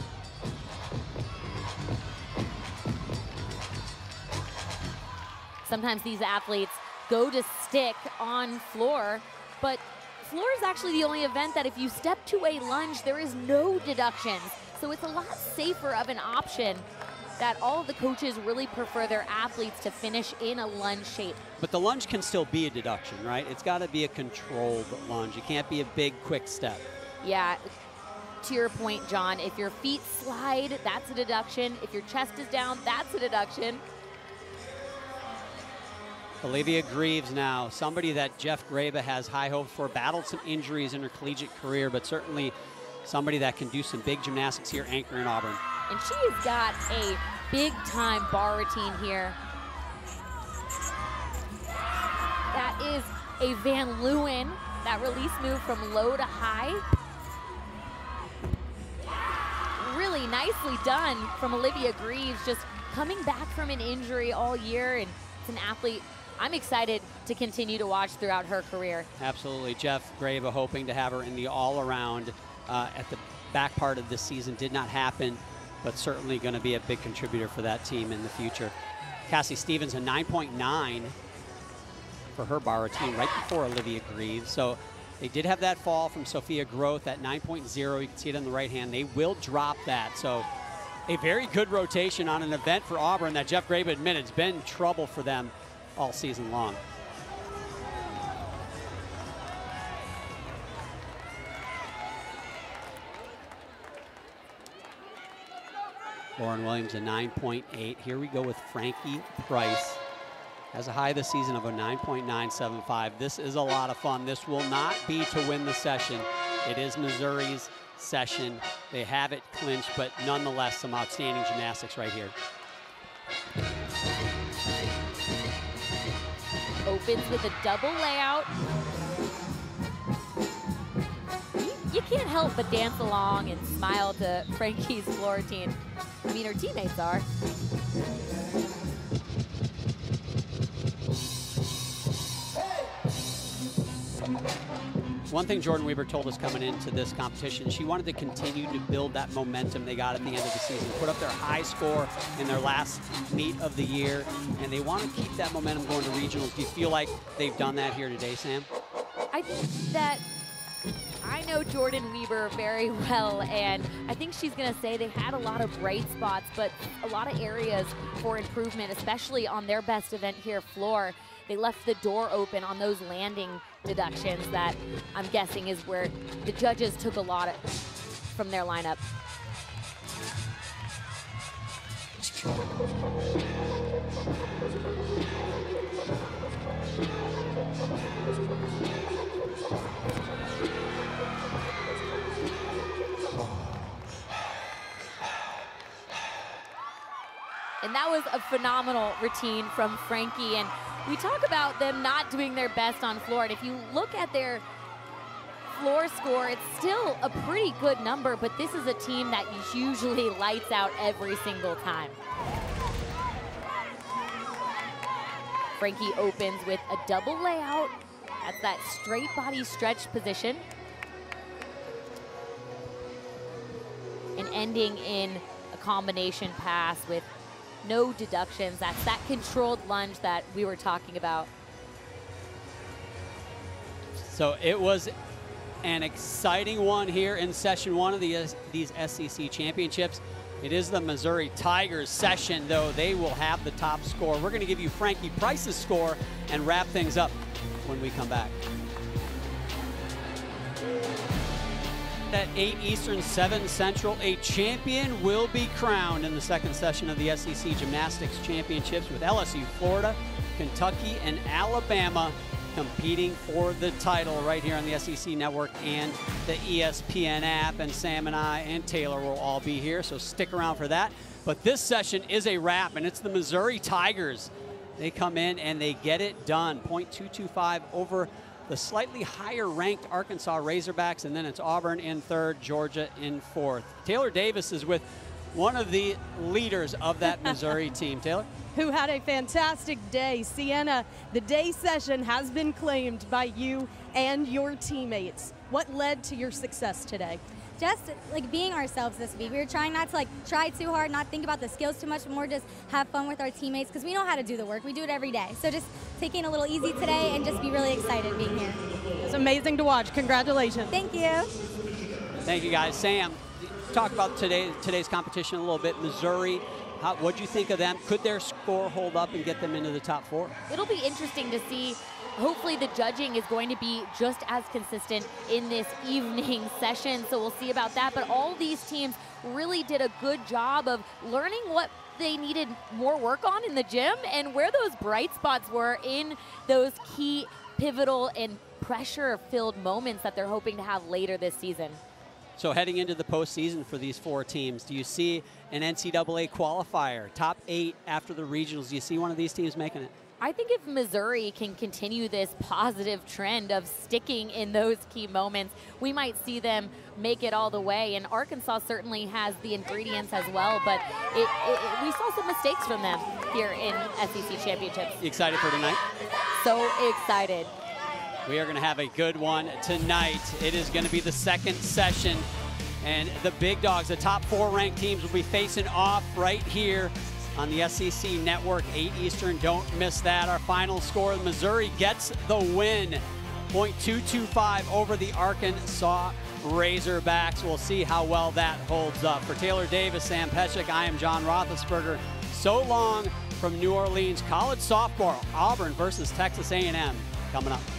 Sometimes these athletes go to stick on floor, but floor is actually the only event that if you step to a lunge, there is no deductions. So it's a lot safer of an option that all of the coaches really prefer their athletes to finish in a lunge shape. But the lunge can still be a deduction, right? It's gotta be a controlled lunge. It can't be a big, quick step. Yeah, to your point, John, if your feet slide, that's a deduction. If your chest is down, that's a deduction. Olivia Greaves now, somebody that Jeff Graba has high hopes for, battled some injuries in her collegiate career, but certainly somebody that can do some big gymnastics here anchoring Auburn. And she has got a big-time bar routine here. That is a Van Leeuwen, that release move from low to high. Really nicely done from Olivia Greaves, just coming back from an injury all year, and it's an athlete I'm excited to continue to watch throughout her career. Absolutely. Jeff Graba hoping to have her in the all-around uh, at the back part of this season. Did not happen, but certainly going to be a big contributor for that team in the future. Cassie Stevens, a nine point nine for her bar routine right before Olivia Greaves. So they did have that fall from Sophia Groth at nine point oh. You can see it on the right hand. They will drop that. So a very good rotation on an event for Auburn that Jeff Graba admitted has been trouble for them all season long. Lauren Williams, a nine point eight. Here we go with Frankie Price. Has a high this season of a nine point nine seven five. This is a lot of fun. This will not be to win the session. It is Missouri's session. They have it clinched, but nonetheless, some outstanding gymnastics right here. Opens with a double layout. You can't help but dance along and smile to Frankie's floor routine. I mean, her teammates are. One thing Jordan Weber told us coming into this competition, she wanted to continue to build that momentum they got at the end of the season, put up their high score in their last meet of the year, and they want to keep that momentum going to regionals. Do you feel like they've done that here today, Sam? I think that I know Jordan Weber very well, and I think she's going to say they had a lot of bright spots, but a lot of areas for improvement, especially on their best event here, floor. They left the door open on those landing deductions that I'm guessing is where the judges took a lot of, from their lineup. And that was a phenomenal routine from Frankie. And we talk about them not doing their best on floor. And if you look at their floor score, it's still a pretty good number, but this is a team that usually lights out every single time. Frankie opens with a double layout. That's that straight body stretch position. And ending in a combination pass with no deductions. That's that controlled lunge that we were talking about. So it was an exciting one here in session one of the, these S E C championships. It is the Missouri Tigers session, though. They will have the top score. We're going to give you Frankie Price's score and wrap things up when we come back. At eight Eastern, seven Central, a champion will be crowned in the second session of the S E C Gymnastics Championships, with L S U, Florida, Kentucky, and Alabama competing for the title right here on the S E C Network and the E S P N app. And Sam and I and Taylor will all be here, so stick around for that. But this session is a wrap, and it's the Missouri Tigers. They come in and they get it done. point two two five over the slightly higher ranked Arkansas Razorbacks, and then it's Auburn in third, Georgia in fourth. Taylor Davis is with one of the leaders of that Missouri team. Taylor? Who had a fantastic day. Sienna, the day session has been claimed by you and your teammates. What led to your success today? Just like being ourselves this week. We were trying not to like try too hard, not think about the skills too much, but more just have fun with our teammates, because we know how to do the work. We do it every day. So just taking it a little easy today and just be really excited being here. It's amazing to watch. Congratulations. Thank you. Thank you, guys. Sam, talk about today today's competition a little bit. Missouri, how, what'd you think of them? Could their score hold up and get them into the top four? It'll be interesting to see hopefully the judging is going to be just as consistent in this evening session, so we'll see about that. But all these teams really did a good job of learning what they needed more work on in the gym and where those bright spots were in those key pivotal and pressure-filled moments that they're hoping to have later this season. So heading into the postseason for these four teams, do you see an N C double A qualifier, top eight after the regionals? Do you see one of these teams making it? I think if Missouri can continue this positive trend of sticking in those key moments, we might see them make it all the way. And Arkansas certainly has the ingredients as well, but it, it, it, we saw some mistakes from them here in S E C championships. You excited for tonight? So excited. We are going to have a good one tonight. It is going to be the second session, and the big dogs, the top four ranked teams, will be facing off right here on the S E C Network, eight Eastern. Don't miss that. Our final score, Missouri gets the win, point two two five over the Arkansas Razorbacks. We'll see how well that holds up. For Taylor Davis, Sam Peshek, I am John Roethlisberger. So long from New Orleans. College softball, Auburn versus Texas A and M coming up.